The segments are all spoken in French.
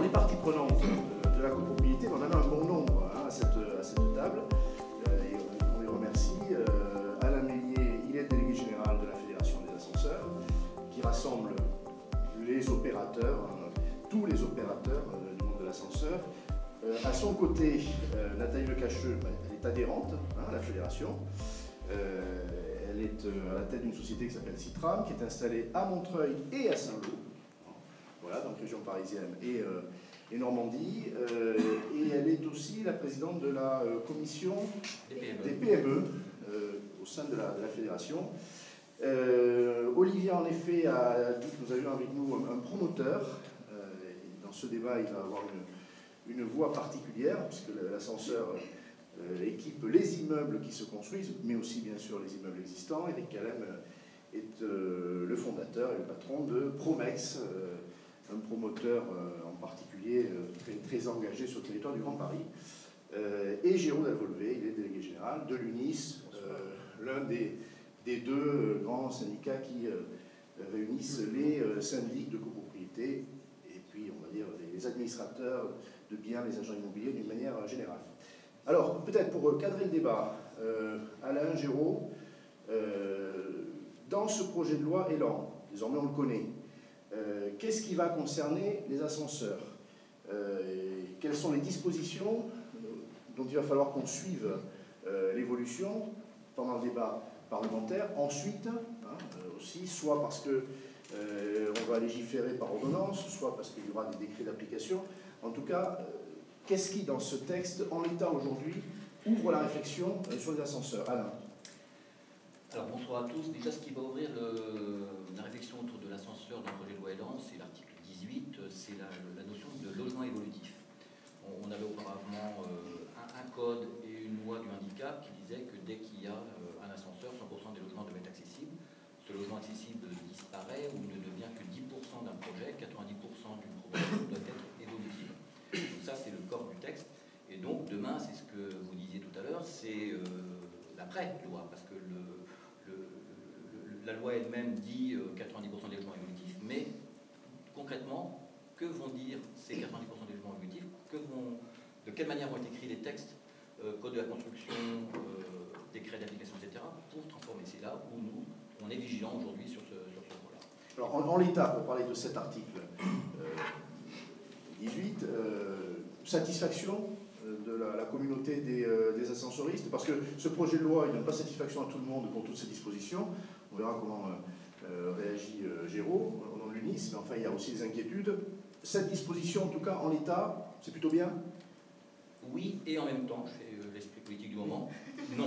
parties prenantes de la copropriété, on en a un bon nombre hein, à cette table. Et on les remercie. Alain Meillier, il est délégué général de la Fédération des ascenseurs, qui rassemble les opérateurs, tous les opérateurs du monde de l'ascenseur. À son côté, Nathalie Lecacheux, elle est adhérente à la fédération. Elle est à la tête d'une société qui s'appelle Citram, qui est installée à Montreuil et à Saint-Lô. Voilà, donc région parisienne et Normandie. Et elle est aussi la présidente de la commission des PME au sein de la fédération. Olivier, en effet, a dit que nous avions avec nous un promoteur. Dans ce débat, il va avoir une voix particulière, puisque l'ascenseur équipe les immeubles qui se construisent, mais aussi, bien sûr, les immeubles existants. Eric Calem est le fondateur et le patron de Promex, un promoteur en particulier très engagé sur le territoire du Grand Paris. Et Jérôme Delvolvé, il est délégué général de l'UNIS, l'un des deux grands syndicats qui réunissent les syndics de copropriété et puis, on va dire, les administrateurs de biens, les agents immobiliers d'une manière générale. Alors, peut-être pour cadrer le débat, Alain, Jérôme, dans ce projet de loi Élan, désormais on le connaît, qu'est-ce qui va concerner les ascenseurs? Quelles sont les dispositions dont il va falloir qu'on suive l'évolution pendant le débat parlementaire? Ensuite, aussi, soit parce que on va légiférer par ordonnance, soit parce qu'il y aura des décrets d'application. En tout cas, qu'est-ce qui, dans ce texte, en l'état aujourd'hui, ouvre la réflexion sur les ascenseurs? Alain. Alors bonsoir à tous. Déjà, ce qui va ouvrir la réflexion autour de l'ascenseur dans le projet de loi Élan, c'est l'article 18, c'est la notion de logement évolutif. On avait auparavant un code et une loi du handicap qui disait que dès qu'il y a un ascenseur, 100% des logements devaient être accessibles. Ce logement accessible disparaît ou ne devient que 10% d'un projet, 90% d'une promotion doit être évolutive. Donc ça, c'est le corps du texte. Et donc, demain, c'est ce que vous disiez tout à l'heure, c'est l'après-loi, parce que la loi elle-même dit 90% des logements évolutifs, mais concrètement, que vont dire ces 90% des logements évolutifs? De quelle manière vont être écrits les textes, code de la construction, décret d'application, etc., pour transformer? C'est là où nous, on est vigilants aujourd'hui sur ce point-là. Alors, en l'état, pour parler de cet article 18, satisfaction de la communauté des ascensoristes, parce que ce projet de loi, il ne donne pas satisfaction à tout le monde pour toutes ces dispositions. On verra comment réagit Géraud au nom de l'UNIS, mais enfin, il y a aussi des inquiétudes. Cette disposition, en tout cas, en l'état, c'est plutôt bien? Oui, et en même temps, je fais l'esprit politique du moment, non.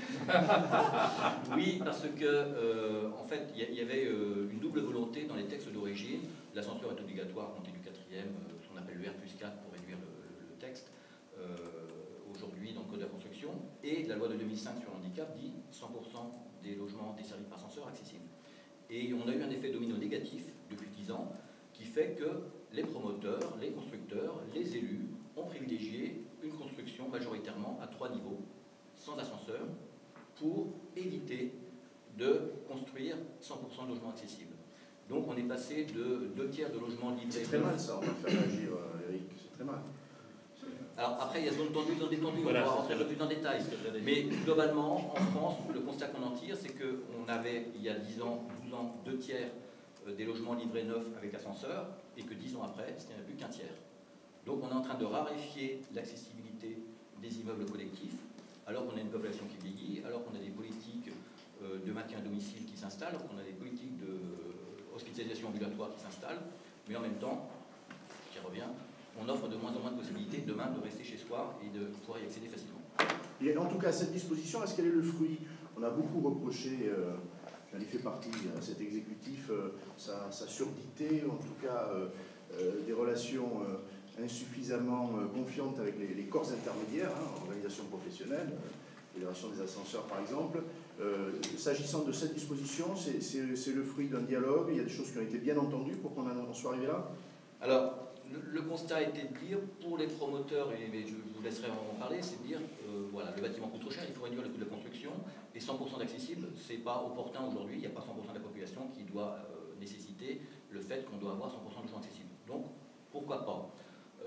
Oui, parce que, en fait, il y avait une double volonté dans les textes d'origine. L'ascenseur est obligatoire à compter du 4e, ce qu'on appelle le R+4 pour réduire le texte, aujourd'hui dans le Code de la construction. Et la loi de 2005 sur le handicap dit 100% des logements desservis par ascenseur accessibles. Et on a eu un effet domino négatif depuis 10 ans qui fait que les promoteurs, les constructeurs, les élus ont privilégié une construction majoritairement à 3 niveaux, sans ascenseur, pour éviter de construire 100% de logements accessibles. Donc on est passé de 2/3 de logements livrés. C'est très mal ça, on va faire réagir Eric, c'est très mal. Alors après, il y a zone tendue, zone détendue, on va rentrer un peu plus en détail. Mais globalement, en France, le constat qu'on en tire, c'est qu'on avait, il y a 10 ans, 12 ans, 2/3 des logements livrés neufs avec ascenseur, et que 10 ans après, il n'y en a plus qu'un tiers. Donc on est en train de raréfier l'accessibilité des immeubles collectifs, alors qu'on a une population qui vieillit, alors qu'on a des politiques de maintien à domicile qui s'installent, alors qu'on a des politiques de hospitalisation ambulatoire qui s'installent, mais en même temps, j'y reviens, on offre de moins en moins de possibilités demain de rester chez soi et de pouvoir y accéder facilement. Et en tout cas, cette disposition, est-ce qu'elle est le fruit? On a beaucoup reproché, j'en ai fait partie, à cet exécutif, sa surdité, en tout cas des relations insuffisamment confiantes avec les corps intermédiaires, organisations professionnelles, Fédération des ascenseurs par exemple. S'agissant de cette disposition, c'est le fruit d'un dialogue, il y a des choses qui ont été bien entendues pour qu'on en soit arrivé là? Alors, le constat a été de dire, pour les promoteurs, et je vous laisserai en parler, c'est de dire, voilà, le bâtiment coûte trop cher, il faut réduire le coût de la construction, et 100% d'accessible, c'est pas opportun aujourd'hui, il n'y a pas 100% de la population qui doit nécessiter le fait qu'on doit avoir 100% de gens accessibles. Donc, pourquoi pas?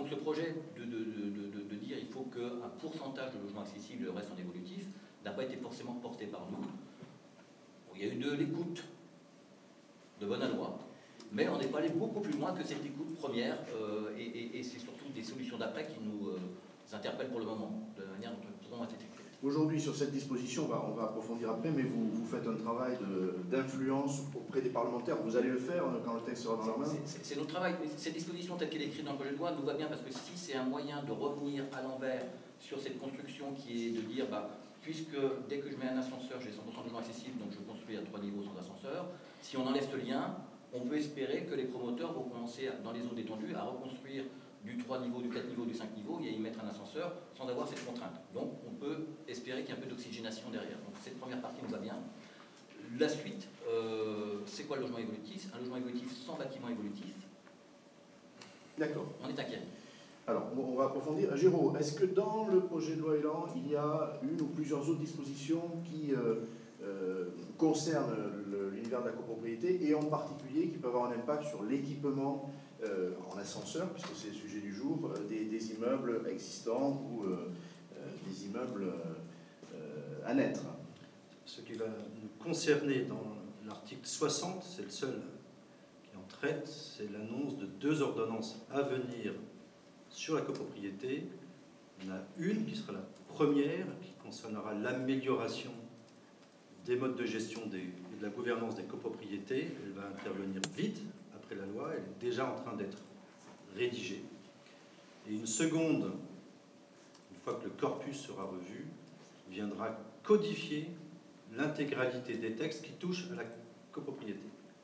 ce projet de dire il faut qu'un pourcentage de logements accessibles reste en évolutif n'a pas été forcément porté par nous. Bon, il y a eu de l'écoute de bonne loi, mais on n'est pas allé beaucoup plus loin que cette écoute première, et c'est surtout des solutions d'après qui nous interpellent pour le moment, de la manière dont nous pourrons être effectués. Aujourd'hui, sur cette disposition, on va approfondir après, mais vous faites un travail d'influence auprès des parlementaires. Vous allez le faire quand le texte sera dans leur main. C'est notre travail. Cette disposition telle qu'elle est écrite dans le projet de loi nous va bien, parce que si c'est un moyen de revenir à l'envers sur cette construction qui est de dire, puisque dès que je mets un ascenseur, j'ai 100% de logements accessibles, donc je construis à 3 niveaux sans ascenseur, si on enlève ce lien, on peut espérer que les promoteurs vont commencer, dans les zones détendues, à reconstruire du 3 niveaux, du 4 niveaux, du 5 niveaux, et à y mettre un ascenseur sans avoir cette contrainte. Donc on peut espérer qu'il y ait un peu d'oxygénation derrière. Donc cette première partie nous va bien. La suite, c'est quoi le logement évolutif? Un logement évolutif sans bâtiment évolutif. D'accord. On est inquiet. Alors, on va approfondir. Géraud, est-ce que dans le projet de loi Elan, il y a une ou plusieurs autres dispositions qui concernent l'univers de la copropriété et en particulier qui peuvent avoir un impact sur l'équipement en ascenseur, puisque c'est le sujet du jour, des immeubles existants ou des immeubles à naître? Ce qui va nous concerner dans l'article 60, c'est le seul qui en traite, c'est l'annonce de 2 ordonnances à venir sur la copropriété. Il y en a une qui sera la première, qui concernera l'amélioration des modes de gestion et de la gouvernance des copropriétés. Elle va intervenir vite après la loi, elle est déjà en train d'être rédigée. Et une seconde, une fois que le corpus sera revu, viendra codifier l'intégralité des textes qui touchent à la copropriété.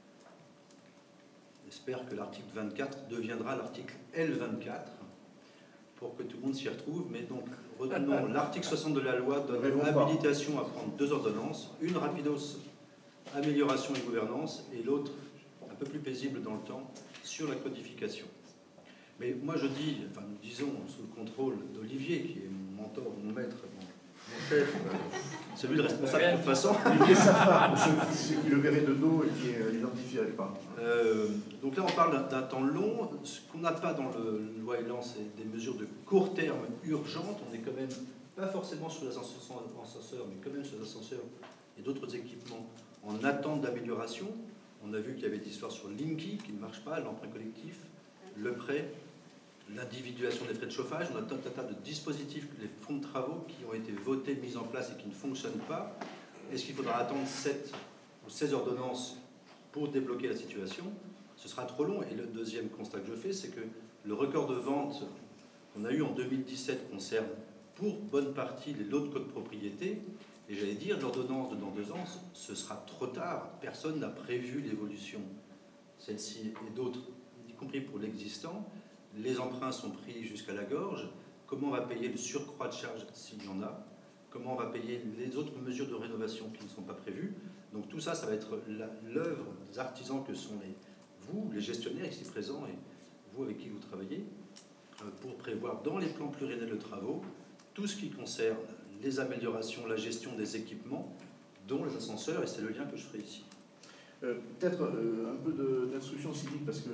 J'espère que l'article 24 deviendra l'article L24 pour que tout le monde s'y retrouve. Mais donc, retenons, l'article 60 de la loi donne habilitation à prendre 2 ordonnances, une rapidos, amélioration et gouvernance, et l'autre, un peu plus paisible dans le temps, sur la codification. Mais moi je dis, enfin nous disons, sous le contrôle d'Olivier, qui est mon mentor, mon maître, mon chef, celui de responsable de toute façon. Olivier Safar, pour ceux qui le verraient de dos et qui identifieraient pas. Donc là on parle d'un temps long. Ce qu'on n'a pas dans le loi Elan, c'est des mesures de court terme urgentes. On est quand même, pas forcément sur les ascenseurs, mais quand même sur les ascenseurs et d'autres équipements en attente d'amélioration. On a vu qu'il y avait des histoires sur Linky qui ne marche pas, l'emprunt collectif, le prêt, l'individuation des frais de chauffage. On a tout un tas de dispositifs, les fonds de travaux qui ont été votés, mis en place et qui ne fonctionnent pas. Est-ce qu'il faudra attendre 7 ou 16 ordonnances pour débloquer la situation? Ce sera trop long. Et le deuxième constat que je fais, c'est que le record de vente qu'on a eu en 2017 concerne pour bonne partie les lots de copropriété. Et j'allais dire, l'ordonnance de dans 2 ans, ce sera trop tard. Personne n'a prévu l'évolution. Celle-ci et d'autres, y compris pour l'existant. Les emprunts sont pris jusqu'à la gorge. Comment on va payer le surcroît de charges s'il y en a? Comment on va payer les autres mesures de rénovation qui ne sont pas prévues? Donc tout ça, ça va être l'œuvre des artisans que sont vous, les gestionnaires ici présents, et vous avec qui vous travaillez, pour prévoir dans les plans pluriannuels de travaux tout ce qui concerne les améliorations, la gestion des équipements, dont les ascenseurs, et c'est le lien que je ferai ici. Peut-être un peu d'instruction civique, parce que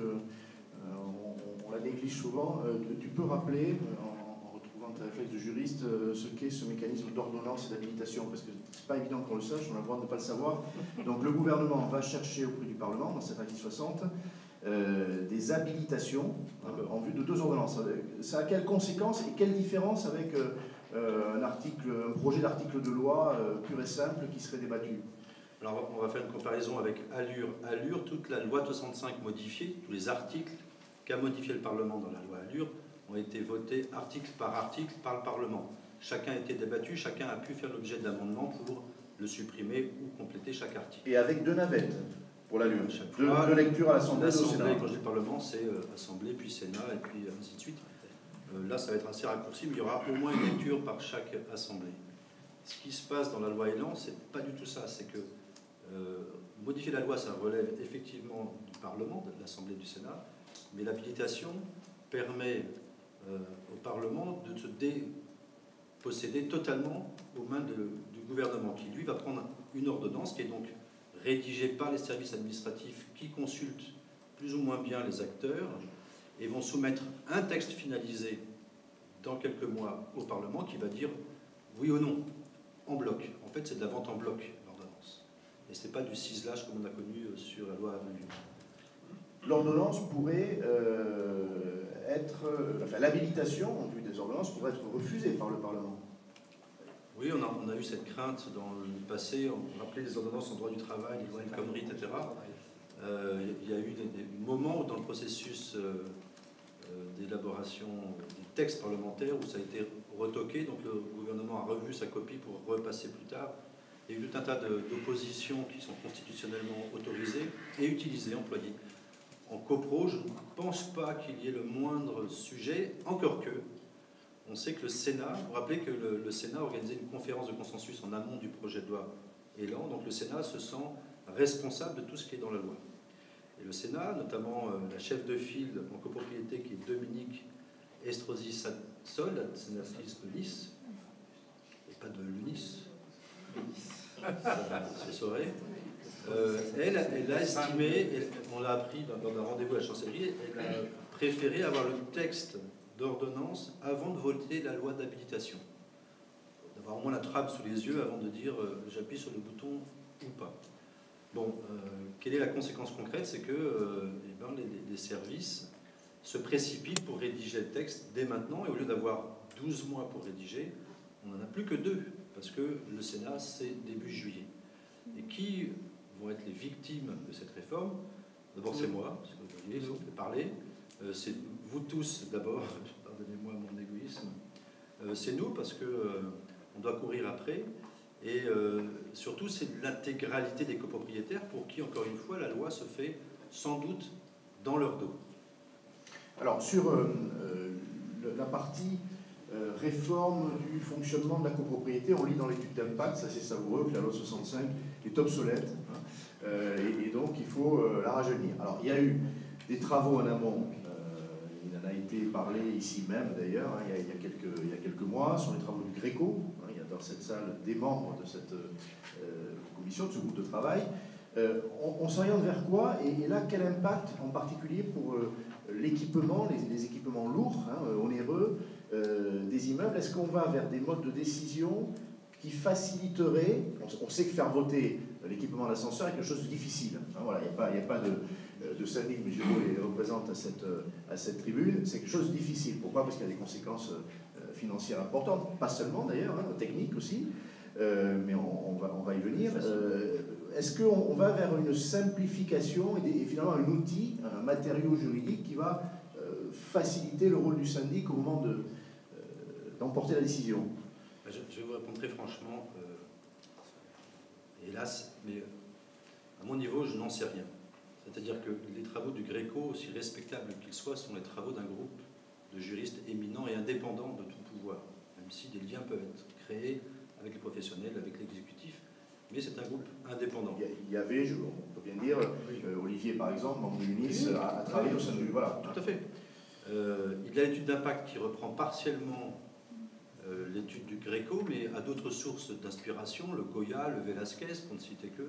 on la néglige souvent. Tu peux rappeler, en retrouvant tes réflexes de juriste, ce qu'est ce mécanisme d'ordonnance et d'habilitation, parce que c'est pas évident qu'on le sache, on a le droit de ne pas le savoir. Donc le gouvernement va chercher auprès du Parlement, dans cet article 60, des habilitations en vue de 2 ordonnances. Ça a quelles conséquences et quelle différence avec un projet d'article de loi pur et simple qui serait débattu? Alors on va faire une comparaison avec Allure. Allure, toute la loi 65 modifiée, tous les articles qu'a modifié le Parlement dans la loi Allure ont été votés article par le Parlement. Chacun a été débattu, chacun a pu faire l'objet d'amendements pour le supprimer ou compléter chaque article. Et avec 2 navettes pour l'Allure, 2 lectures à l'Assemblée et au Sénat. Quand je dis Parlement, c'est Assemblée, puis Sénat, et puis ainsi de suite. Là, ça va être assez raccourci, mais il y aura au moins une lecture par chaque Assemblée. Ce qui se passe dans la loi Elan, c'est pas du tout ça. C'est que modifier la loi, ça relève effectivement du Parlement, de l'Assemblée et du Sénat, mais l'habilitation permet au Parlement de se déposséder totalement aux mains du gouvernement, qui lui va prendre une ordonnance qui est donc rédigée par les services administratifs qui consultent plus ou moins bien les acteurs et vont soumettre un texte finalisé dans quelques mois au Parlement qui va dire oui ou non, en bloc. En fait, c'est de la vente en bloc, l'ordonnance. Et ce n'est pas du ciselage comme on a connu sur la loi revue. L'ordonnance pourrait enfin, l'habilitation en vue des ordonnances pourrait être refusée par le Parlement. Oui, on a eu cette crainte dans le passé. On rappelait les ordonnances en droit du travail, les lois El Khomri, etc. Il y a eu des moments où dans le processus d'élaboration des textes parlementaires où ça a été retoqué, donc le gouvernement a revu sa copie pour repasser plus tard. Il y a eu tout un tas d'oppositions qui sont constitutionnellement autorisées et utilisées, employées. En copro, je ne pense pas qu'il y ait le moindre sujet, encore que on sait que le Sénat, vous vous rappelez que le Sénat a organisé une conférence de consensus en amont du projet de loi Élan, donc le Sénat se sent responsable de tout ce qui est dans la loi. Et le Sénat, notamment la chef de file en copropriété qui est Dominique Estrosi-Sassol, la sénatrice de Nice, et pas de l'UNIS, ce saurait. Elle a estimé, on l'a appris dans un rendez-vous à la chancellerie, elle a préféré avoir le texte d'ordonnance avant de voter la loi d'habilitation. D'avoir au moins la trappe sous les yeux avant de dire j'appuie sur le bouton ou pas. Bon, quelle est la conséquence concrète? C'est que les services se précipitent pour rédiger le texte dès maintenant, et au lieu d'avoir 12 mois pour rédiger, on n'en a plus que 2, parce que le Sénat, c'est début juillet. Et qui vont être les victimes de cette réforme? D'abord, c'est moi, parce que vous voyez, on peut parler. C'est vous tous, d'abord, pardonnez-moi mon égoïsme. C'est nous, parce qu'on doit courir après. Et surtout, c'est l'intégralité des copropriétaires pour qui, encore une fois, la loi se fait sans doute dans leur dos. Alors, sur la partie réforme du fonctionnement de la copropriété, on lit dans l'étude d'impact, ça c'est savoureux, que la loi 65 est obsolète, hein, et donc il faut la rajeunir. Alors, il y a eu des travaux en amont, il en a été parlé ici même d'ailleurs, hein, il y a quelques mois, sur les travaux du Gréco. Il y a dans cette salle des membres de cette commission, de ce groupe de travail. On s'oriente vers quoi, et là, quel impact en particulier pour l'équipement, les équipements lourds, hein, onéreux, des immeubles? Est-ce qu'on va vers des modes de décision qui faciliteraient, on sait que faire voter l'équipement d'ascenseur est quelque chose de difficile, hein, voilà, il n'y a pas de syndic, mais je les représente à cette tribune, c'est quelque chose de difficile. Pourquoi? Parce qu'il y a des conséquences financières importantes, pas seulement d'ailleurs, hein, techniques aussi, mais on va y venir. Est-ce qu'on va vers une simplification et finalement un outil, un matériau juridique qui va faciliter le rôle du syndic au moment d'emporter la décision? Je vais vous répondre très franchement, hélas, mais à mon niveau, je n'en sais rien. C'est-à-dire que les travaux du Gréco, aussi respectables qu'ils soient, sont les travaux d'un groupe de juristes éminents et indépendants de tout pouvoir, même si des liens peuvent être créés avec les professionnels, avec l'exécutif, mais c'est un groupe indépendant. Il y avait, on peut bien dire, Olivier par exemple, membre de l'UNIS, a travaillé au sein de... Voilà. Tout à fait. Il y a l'étude d'impact qui reprend partiellement l'étude du Gréco, mais à d'autres sources d'inspiration, le Goya, le Velasquez, pour ne citer que.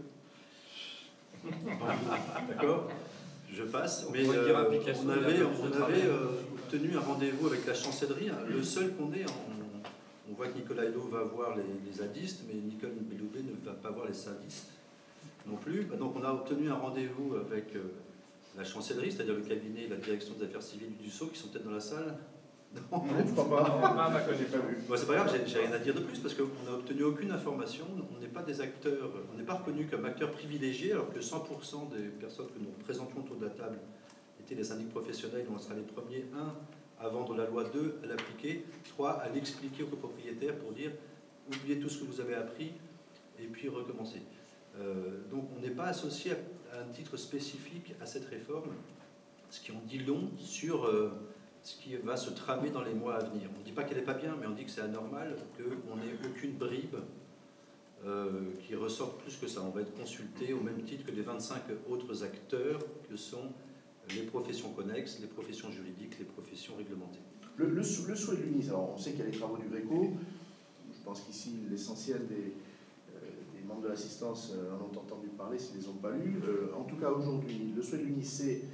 D'accord, je passe. Mais on avait obtenu un rendez-vous avec la chancellerie, le seul qu'on ait. On voit que Nicolas Hulot va voir les zadistes, mais Nicole Belloubet ne va pas voir les sadistes non plus. Donc on a obtenu un rendez-vous avec la chancellerie, c'est-à-dire le cabinet et la direction des affaires civiles du Dussault, qui sont peut-être dans la salle. Non, je crois pas. J'ai pas vu. Bon, c'est pas grave, j'ai rien à dire de plus, parce qu'on n'a obtenu aucune information. On n'est pas des acteurs, on n'est pas reconnu comme acteurs privilégiés, alors que 100% des personnes que nous représentions autour de la table étaient des syndics professionnels, dont on sera les premiers, 1 à vendre la loi, 2 à l'appliquer, 3 à l'expliquer aux copropriétaires pour dire oubliez tout ce que vous avez appris et puis recommencer. Donc on n'est pas associé à un titre spécifique à cette réforme, ce qui en dit long sur ce qui va se tramer dans les mois à venir. On ne dit pas qu'elle n'est pas bien, mais on dit que c'est anormal, qu'on n'ait aucune bribe qui ressorte plus que ça. On va être consulté au même titre que les 25 autres acteurs que sont les professions connexes, les professions juridiques, les professions réglementées. Le souhait de l'UNIS, alors on sait qu'il y a les travaux du Gréco, je pense qu'ici l'essentiel des membres de l'assistance en ont entendu parler s'ils ne les ont pas lus. En tout cas aujourd'hui, le souhait de l'UNIS, c'est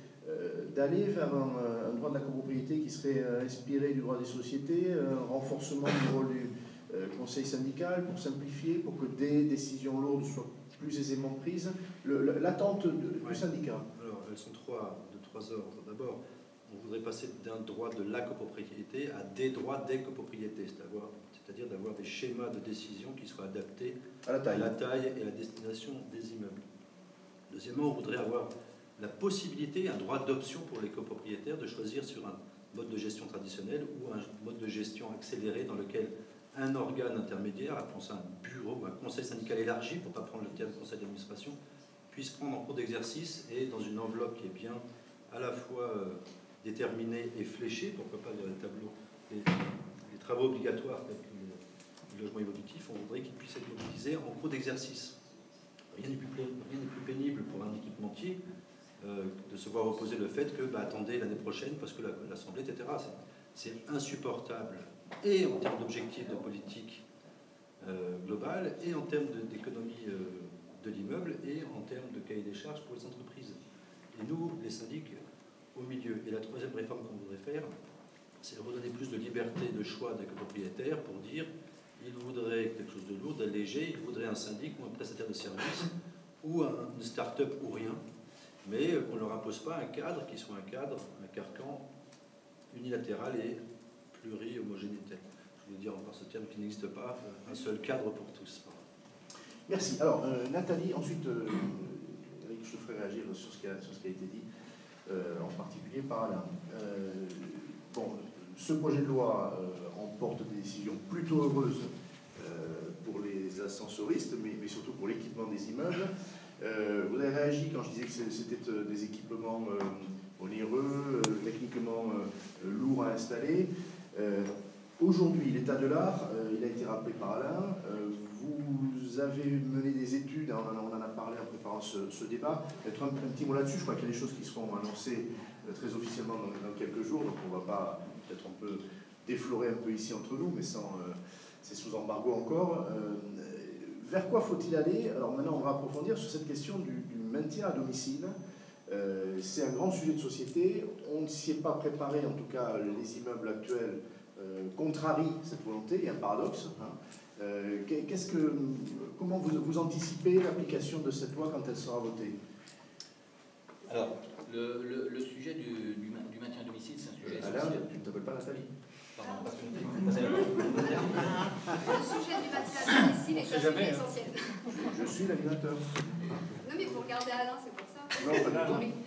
d'aller vers un droit de la copropriété qui serait inspiré du droit des sociétés, un renforcement du rôle du conseil syndical pour simplifier, pour que des décisions lourdes soient plus aisément prises. L'attente du syndicat. Alors, elles sont de trois ordres. D'abord, on voudrait passer d'un droit de la copropriété à des droits des copropriétés, c'est-à-dire d'avoir des schémas de décision qui soient adaptés à la taille et à la destination des immeubles. Deuxièmement, on voudrait avoir la possibilité, un droit d'option pour les copropriétaires de choisir sur un mode de gestion traditionnel ou un mode de gestion accéléré dans lequel un organe intermédiaire, appelons ça un bureau ou un conseil syndical élargi, pour ne pas prendre le terme conseil d'administration, puisse prendre en cours d'exercice et dans une enveloppe qui est bien à la fois déterminée et fléchée, pourquoi pas dans les tableaux, les travaux obligatoires tels que le logement évolutif, on voudrait qu'ils puissent être mobilisés en cours d'exercice. Rien n'est plus pénible pour un équipementier de se voir opposer le fait que, attendez l'année prochaine parce que l'Assemblée, etc. C'est insupportable, et en termes d'objectifs de politique globale, et en termes d'économie de l'immeuble, et en termes de cahier des charges pour les entreprises. Et nous, les syndics, au milieu. Et la troisième réforme qu'on voudrait faire, c'est redonner plus de liberté de choix des copropriétaires pour dire ils voudraient quelque chose de lourd, d'allégé, ils voudraient un syndic ou un prestataire de service ou une start-up ou rien, mais qu'on ne leur impose pas un cadre qui soit un carcan unilatéral et pluri-homogénéité. Je veux dire encore ce terme qui n'existe pas, un seul cadre pour tous. Merci. Alors, Nathalie, ensuite, Eric, je te ferai réagir sur ce qui a été dit, en particulier par Alain. Ce projet de loi emporte des décisions plutôt heureuses pour les ascensoristes, mais surtout pour l'équipement des immeubles. Vous avez réagi quand je disais que c'était des équipements onéreux, techniquement lourds à installer. Aujourd'hui, l'état de l'art, il a été rappelé par Alain. Vous avez mené des études, on en a parlé en préparant ce débat. Peut-être un petit mot là-dessus, je crois qu'il y a des choses qui seront annoncées très officiellement dans quelques jours, donc on va pas, peut-être on peut déflorer un peu ici entre nous, mais c'est sous embargo encore. Vers quoi faut-il aller? Alors maintenant, on va approfondir sur cette question du maintien à domicile. C'est un grand sujet de société. On ne s'y est pas préparé, en tout cas les immeubles actuels contrarient cette volonté. Il y a un paradoxe. Comment vous anticipez l'application de cette loi quand elle sera votée? Alors, le sujet du maintien à domicile, c'est un sujet Alain, essentiel. tu ne t'appelles pas Nathalie? Pardon, parce que Le sujet du maintien à domicile est un sujet essentiel. Je suis l'animateur. Non mais vous regardez Alain, c'est pour ça. Non, pas du tout.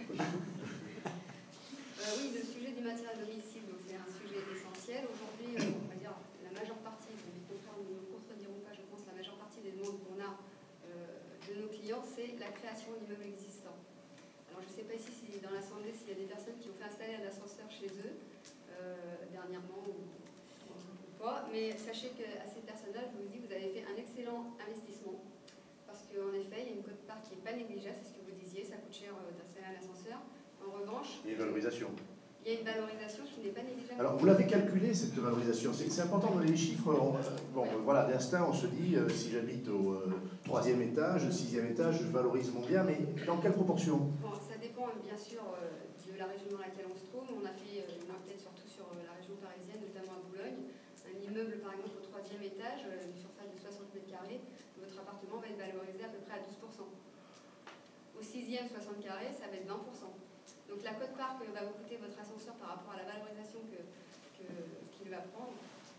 Oui, le sujet du maintien à domicile, c'est un sujet essentiel. Aujourd'hui, on va dire la majeure partie, ne me contrediront pas, je pense, la majeure partie des demandes qu'on a de nos clients, c'est la création d'immeubles existants. Alors je ne sais pas ici si dans l'Assemblée, s'il y a des personnes qui ont fait installer un ascenseur chez eux, dernièrement ou pas, mais sachez qu'à ces personnes-là, je vous dis, vous avez fait un excellent investissement, parce qu'en effet, il y a une quote-part qui n'est pas négligeable, c'est ce que vous disiez, ça coûte cher d'installer un ascenseur. En revanche, Il y a une valorisation. Il y a une valorisation qui n'est pas négligeable. Alors, vous l'avez calculé, cette valorisation. C'est important de donner les chiffres. Voilà, d'instinct, on se dit, si j'habite au 3e étage, 6e étage, je valorise mon bien, mais dans quelle proportion? Bon, ça dépend bien sûr de la région dans laquelle on se trouve. On a fait une enquête surtout sur la région parisienne, notamment à Boulogne. Un immeuble, par exemple, au 3e étage, une surface de 60 mètres carrés, votre appartement va être valorisé à peu près à 12%. Au 6e 60 carrés, ça va être 20%. Donc la quote-part que va vous coûter votre ascenseur par rapport à la valorisation qu'il va prendre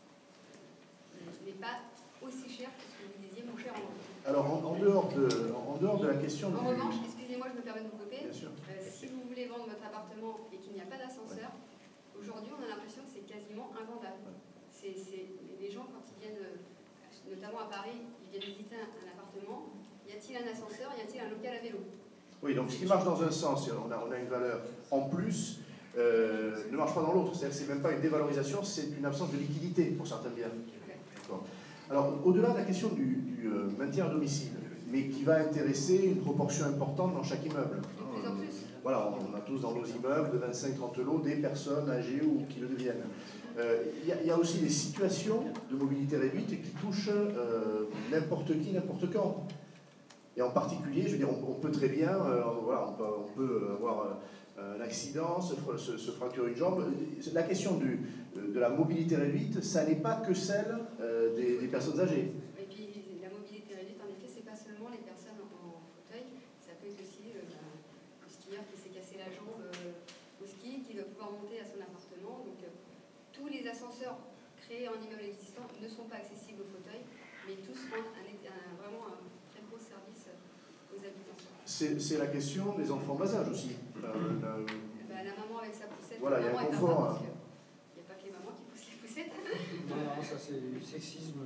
n'est pas aussi cher que ce que vous disiez, mon cher André. Alors, en dehors de la question... En revanche, excusez-moi, je me permets de vous couper. Bien sûr. Si vous voulez vendre votre appartement et qu'il n'y a pas d'ascenseur, aujourd'hui, on a l'impression que c'est quasiment invendable. Les gens, quand ils viennent, notamment à Paris, ils viennent visiter un appartement, y a-t-il un ascenseur, y a-t-il un local à vélo? Oui, donc ce qui marche dans un sens, on a une valeur en plus, ne marche pas dans l'autre. C'est-à-dire que ce n'est même pas une dévalorisation, c'est une absence de liquidité pour certains biens. D'accord. Alors, au-delà de la question du maintien à domicile, mais qui va intéresser une proportion importante dans chaque immeuble. De plus en plus. Voilà, on a tous dans nos immeubles de 25-30 lots des personnes âgées ou qui le deviennent. Il y a aussi des situations de mobilité réduite qui touchent n'importe qui, n'importe quand. Et en particulier, je veux dire, on peut très bien, voilà, on peut avoir un accident, se fracture une jambe. La question de la mobilité réduite, ça n'est pas que celle des personnes âgées. Et puis la mobilité réduite, en effet, c'est pas seulement les personnes en fauteuil, ça peut être aussi le skieur qui s'est cassé la jambe au ski, qui va pouvoir monter à son appartement. Donc tous les ascenseurs créés en immeuble existant ne sont pas accessibles aux fauteuils, mais tous rendent vraiment un très gros service aux habitants. C'est la question des enfants bas âge aussi. La maman avec sa poussette, voilà, il y a un confort. Il n'y a pas que les mamans qui poussent les poussettes. Non, ça c'est du sexisme.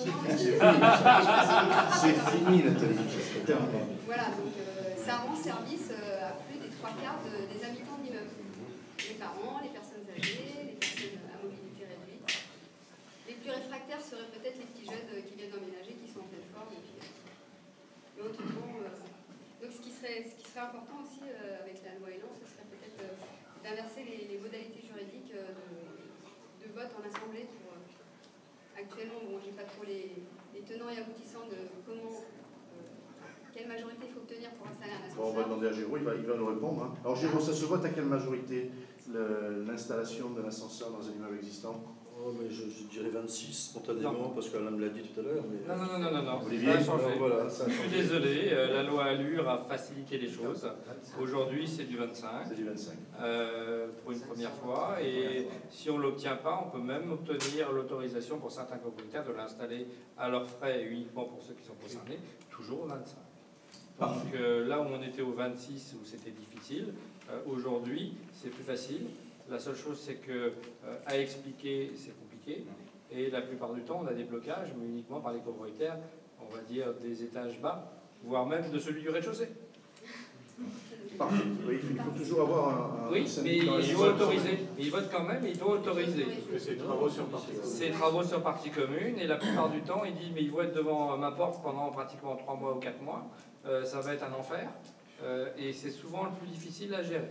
C'est fini, Nathalie. Voilà, donc ça rend service à plus des 3/4 des habitants de l'immeuble. Les parents, les personnes âgées, les personnes à mobilité réduite. Les plus réfractaires seraient peut-être les petits jeunes qui viennent d'emménager, qui sont en pleine forme. Et autrement, donc ce qui serait important aussi avec la loi Elan, ce serait peut-être d'inverser les modalités juridiques de vote en assemblée. Actuellement, bon, j'ai pas trop les tenants et aboutissants de quelle majorité il faut obtenir pour installer un ascenseur. Bon, on va demander à Géraud, il va nous répondre. Hein. Alors Géraud, ça se vote à quelle majorité l'installation de l'ascenseur dans un immeuble existant? Mais je dirais 26 spontanément, parce qu'Alain me l'a dit tout à l'heure. Mais... Non. Olivier, ça a changé. Voilà, Je suis désolé, la loi Allure a facilité les choses. Aujourd'hui, c'est du 25. C'est du 25. Pour une première fois. Et si on ne l'obtient pas, on peut même obtenir l'autorisation pour certains propriétaires de l'installer à leurs frais et uniquement pour ceux qui sont concernés, toujours au 25. Donc là où on était au 26, où c'était difficile, aujourd'hui, c'est plus facile. La seule chose, c'est que à expliquer, c'est compliqué. Et la plupart du temps, on a des blocages, mais uniquement par les propriétaires, on va dire des étages bas, voire même de celui du rez-de-chaussée. Parfait. Oui, il faut toujours avoir un oui, mais il doit autoriser. Il vote quand même, il doit autoriser. Parce que c'est travaux sur partie commune. C'est travaux sur partie commune, et la plupart du temps, il dit mais il faut être devant ma porte pendant pratiquement 3 mois ou 4 mois. Ça va être un enfer. Et c'est souvent le plus difficile à gérer.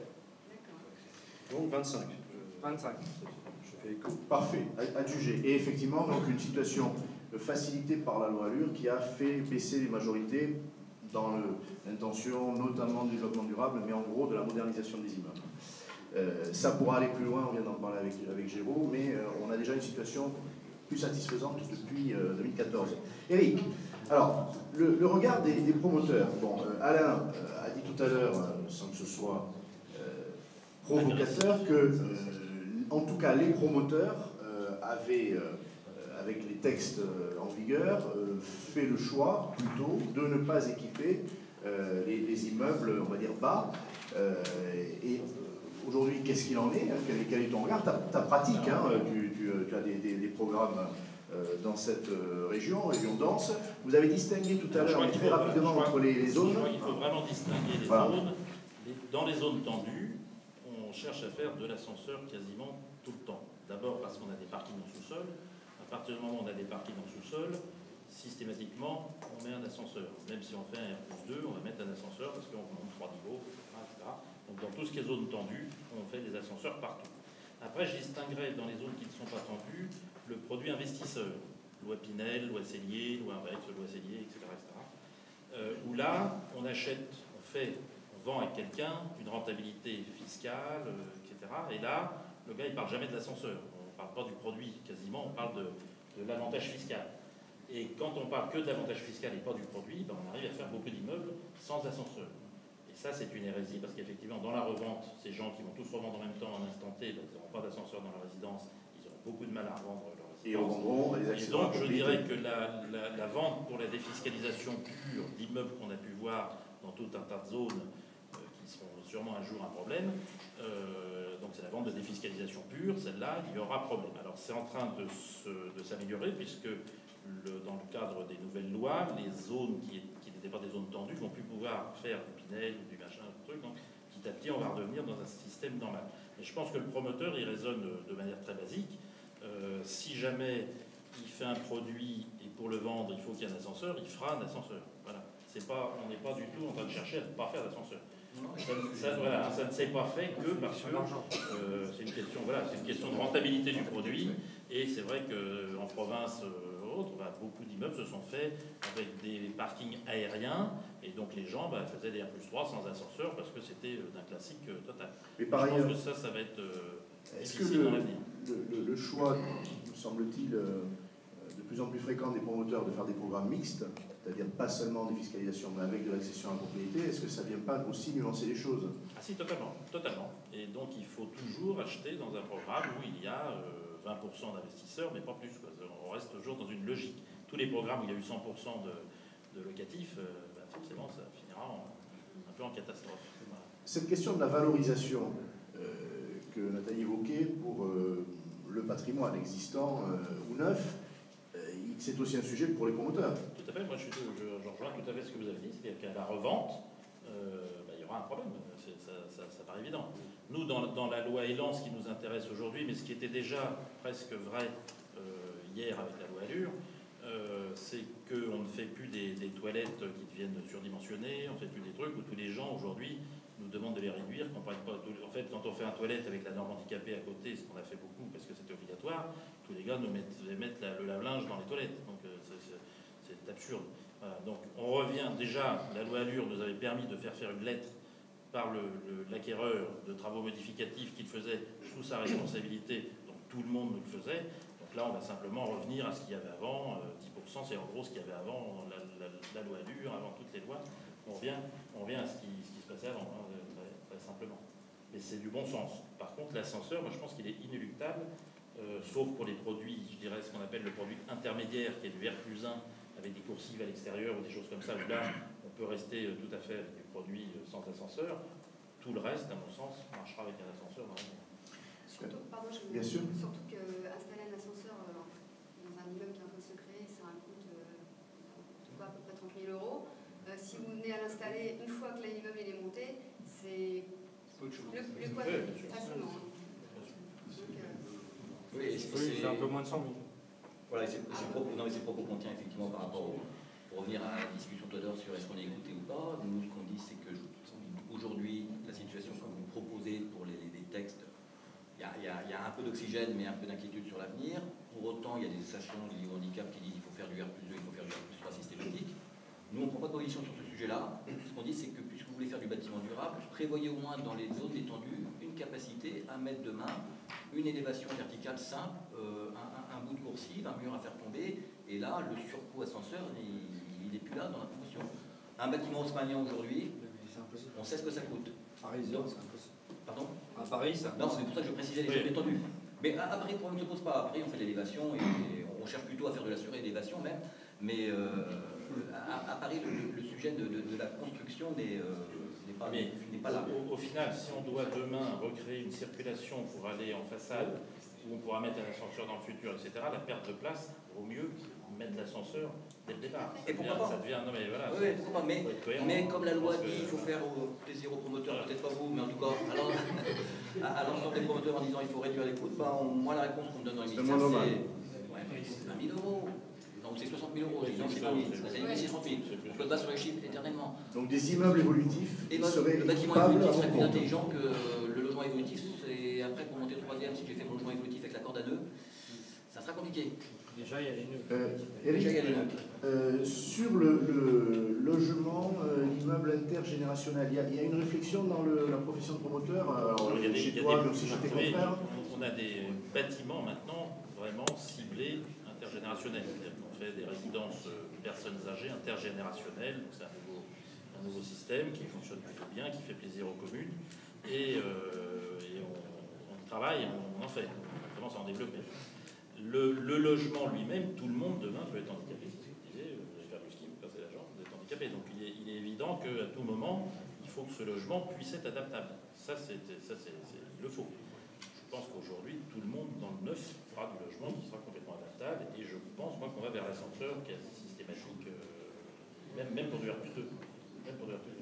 Donc 25. 25. Je fais écho. Parfait, adjugé. Et effectivement, donc une situation facilitée par la loi Allure qui a fait baisser les majorités dans l'intention notamment du développement durable, mais en gros de la modernisation des immeubles. Ça pourra aller plus loin, on vient d'en parler avec Géraud, mais on a déjà une situation plus satisfaisante depuis 2014. Eric, alors, le regard des promoteurs. Bon, Alain a dit tout à l'heure, sans que ce soit provocateur, que, en tout cas, les promoteurs avaient, avec les textes en vigueur, fait le choix plutôt de ne pas équiper les immeubles, on va dire, bas. Et aujourd'hui, qu'est-ce qu'il en est? Quel est ton regard? Ta pratique, hein, tu as des programmes dans cette région dense. Vous avez distingué tout à l'heure très rapidement entre les zones. Il faut vraiment distinguer les zones. Dans les zones tendues, on cherche à faire de l'ascenseur quasiment tout le temps. D'abord parce qu'on a des parkings en sous-sol. À partir du moment où on a des parkings en sous-sol, systématiquement, on met un ascenseur. Même si on fait un R+2, on va mettre un ascenseur parce qu'on monte 3 niveaux, etc. Donc dans tout ce qui est zone tendue, on fait des ascenseurs partout. Après, je distinguerai dans les zones qui ne sont pas tendues le produit investisseur. Loi Pinel, loi Cellier, loi Invex, loi Cellier, etc. Où là, on achète, on vend à quelqu'un une rentabilité fiscale, etc. Et là, le gars, il ne parle jamais de l'ascenseur. On ne parle pas du produit, quasiment, on parle de l'avantage fiscal. Et quand on parle que de l'avantage fiscal et pas du produit, ben on arrive à faire beaucoup d'immeubles sans ascenseur. Et ça, c'est une hérésie, parce qu'effectivement, dans la revente, ces gens qui vont tous revendre en même temps, en instant T, ben, ils n'auront pas d'ascenseur dans leur résidence, ils auront beaucoup de mal à revendre leur résidence. Et donc, je dirais que la vente pour la défiscalisation pure d'immeubles qu'on a pu voir dans tout un tas de zones, qui seront sûrement un jour un problème, donc c'est la vente de défiscalisation pure, celle-là, il y aura problème. Alors c'est en train de s'améliorer, puisque dans le cadre des nouvelles lois, les zones qui n'étaient pas des zones tendues vont plus pouvoir faire du Pinel ou du machin, du truc, donc petit à petit on va redevenir dans un système normal. Mais je pense que le promoteur, il raisonne de manière très basique. Si jamais il fait un produit et pour le vendre il faut qu'il y ait un ascenseur, il fera un ascenseur. Voilà. On n'est pas du tout en train de chercher à ne pas faire d'ascenseur. Ça ne s'est pas fait que parce que c'est une question de rentabilité du produit Et c'est vrai qu'en province autre, beaucoup d'immeubles se sont faits avec des parkings aériens, et donc les gens faisaient des R+3 sans ascenseur parce que c'était d'un classique total. Mais par Je ailleurs, pense que ça va être est-ce difficile que dans l'avenir. le choix, me semble-t-il, de plus en plus fréquent des promoteurs de faire des programmes mixtes, c'est-à-dire pas seulement des fiscalisations, mais avec de l'accession à la propriété, est-ce que ça ne vient pas aussi nuancer les choses? Ah si, totalement, totalement. Et donc il faut toujours acheter dans un programme où il y a 20% d'investisseurs, mais pas plus, quoi. On reste toujours dans une logique. Tous les programmes où il y a eu 100% de locatifs, forcément ça finira un peu en catastrophe. Voilà. Cette question de la valorisation que Nathalie évoquait pour le patrimoine existant ou neuf, c'est aussi un sujet pour les promoteurs. Tout à fait, moi je rejoins tout à fait ce que vous avez dit, c'est-à-dire qu'à la revente, il y aura un problème, ça paraît évident. Nous, dans la loi Elan, ce qui nous intéresse aujourd'hui, mais ce qui était déjà presque vrai hier avec la loi Allure, c'est qu'on ne fait plus des toilettes qui deviennent surdimensionnées, on ne fait plus des trucs où tous les gens aujourd'hui nous demandent de les réduire. En fait, quand on fait un toilette avec la norme handicapée à côté, ce qu'on a fait beaucoup parce que c'était obligatoire, tous les gars nous mettent le lave-linge dans les toilettes. Donc c'est absurde. Voilà. Donc on revient, déjà, la loi Allure nous avait permis de faire une lettre par l'acquéreur de travaux modificatifs qu'il faisait sous sa responsabilité, donc tout le monde nous le faisait. Donc là, on va simplement revenir à ce qu'il y avait avant, 10%, c'est en gros ce qu'il y avait avant la loi Allure, avant toutes les lois. On revient à ce qui se passait avant, très simplement. Mais c'est du bon sens. Par contre, l'ascenseur, moi je pense qu'il est inéluctable, sauf pour les produits, je dirais ce qu'on appelle le produit intermédiaire, qui est du R+1, avec des coursives à l'extérieur ou des choses comme ça, où là, on peut rester tout à fait avec du produit sans ascenseur. Tout le reste, à mon sens, marchera avec un ascenseur. Surtout, pardon, Bien sûr. Surtout qu'installer un ascenseur dans un immeuble qui est un peu secret, ça a un coût de à peu près 30 000 €. Si vous venez à l'installer une fois que l'immeuble est monté, c'est le poids facilement. Oui, c'est un peu moins de 100 000. Voilà, c'est le propos qu'on tient effectivement par rapport pour revenir à la discussion tout à l'heure sur est-ce qu'on est écouté ou pas. Nous, ce qu'on dit, c'est que aujourd'hui, la situation que vous proposez pour les textes, il y a un peu d'oxygène, mais un peu d'inquiétude sur l'avenir. Pour autant, il y a des associations liées au handicap qui disent qu'il faut faire du R+2, il faut faire du R+3 systématique. Nous, on ne prend pas de position sur ce sujet-là. Ce qu'on dit, c'est que puisque vous voulez faire du bâtiment durable, prévoyez au moins dans les zones détendues une capacité à mettre demain une élévation verticale simple, un bout de coursive, un mur à faire tomber, et là, le surcoût ascenseur, il n'est plus là dans la promotion. Un bâtiment haussmannien aujourd'hui, on sait ce que ça coûte. Paris, c'est impossible. Pardon? À Paris, ça. Non, c'est pour ça que je précisais les zones détendues. Mais à Paris, le problème ne se pose pas. À Paris, on fait de l'élévation, et on cherche plutôt à faire de la surélévation même, mais à Paris, le sujet de la construction n'est pas là. Au final, si on doit demain recréer une circulation pour aller en façade, où on pourra mettre un ascenseur dans le futur, etc., la perte de place, vaut mieux mettre l'ascenseur dès le départ. Et pourquoi pas? Ça devient, non mais voilà. Oui, pourquoi pas? Mais comme la loi dit, il faut faire plaisir aux promoteurs, peut-être pas vous, mais en tout cas, alors, à l'ensemble des promoteurs en disant il faut réduire les coûts, moi la réponse qu'on me donne dans les ministères, c'est 20 000 €. Donc c'est 60 000 €. Non, c'est 20 000. C'est 30 000. On peut pas sur les chiffres éternellement. Donc des immeubles évolutifs seraient le bâtiment équipables évolutif à serait vos plus comptes. intelligent que le logement évolutif. Et après, pour monter au troisième, si j'ai fait mon logement évolutif avec la corde à nœuds, ça sera compliqué. Déjà, il y a les nœuds. Eric, sur le logement, l'immeuble intergénérationnel, il y a une réflexion dans la profession de promoteur, chez toi, mais aussi chez tes confrères. On a des bâtiments maintenant vraiment ciblés intergénérationnels. On fait des résidences personnes âgées intergénérationnelles. C'est un nouveau système qui fonctionne plutôt bien, qui fait plaisir aux communes. Et on travaille, on en fait. On commence à en développer. Le logement lui-même, tout le monde demain peut être handicapé. C'est ce que je disais, vous allez faire du ski, vous cassez la jambe, vous êtes handicapé. Donc il est évident qu'à tout moment, il faut que ce logement puisse être adaptable. Ça, il le faut. Je pense qu'aujourd'hui, tout le monde dans le neuf fera du logement qui sera complètement adaptable. Et je pense, moi, qu'on va vers l'ascenseur qui est systématique, même pour du R+2. Même pour du R+2.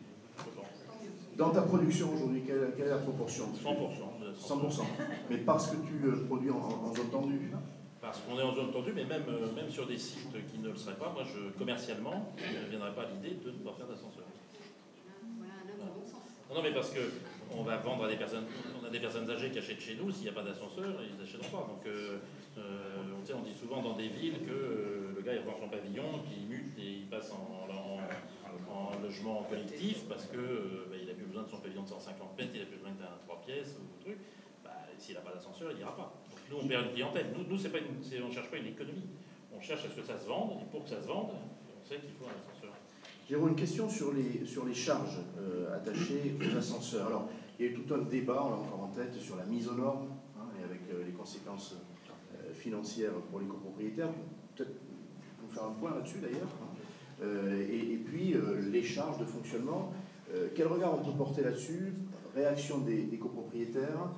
Dans ta production aujourd'hui, quelle est la proportion? 100%. 100%. Mais parce que tu produis en zone tendue? Parce qu'on est en zone tendue, mais même sur des sites qui ne le seraient pas, moi, commercialement, je ne viendrais pas à l'idée de ne pas faire d'ascenseur. Voilà un homme de bon sens. Non, mais parce qu'on va vendre à des personnes, on a des personnes âgées qui achètent chez nous, s'il n'y a pas d'ascenseur, ils n'achèteront pas. Donc On dit souvent dans des villes que le gars il revend son pavillon, qu'il mute et il passe en logement collectif parce que il n'a plus besoin de son pavillon de 150 mètres, il n'a plus besoin d'un 3 pièces ou truc. S'il n'a pas d'ascenseur, il n'ira pas. Donc nous, on perd une clientèle. Nous on ne cherche pas une économie. On cherche à ce que ça se vende, et pour que ça se vende, on sait qu'il faut un ascenseur. Jérôme, une question sur les charges attachées aux ascenseurs. Alors, il y a eu tout un débat, on l'a encore en tête, sur la mise aux normes, et avec les conséquences financières pour les copropriétaires. Peut-être nous faire un point là-dessus d'ailleurs. Et puis, les charges de fonctionnement. Quel regard on peut porter là-dessus? Réaction des copropriétaires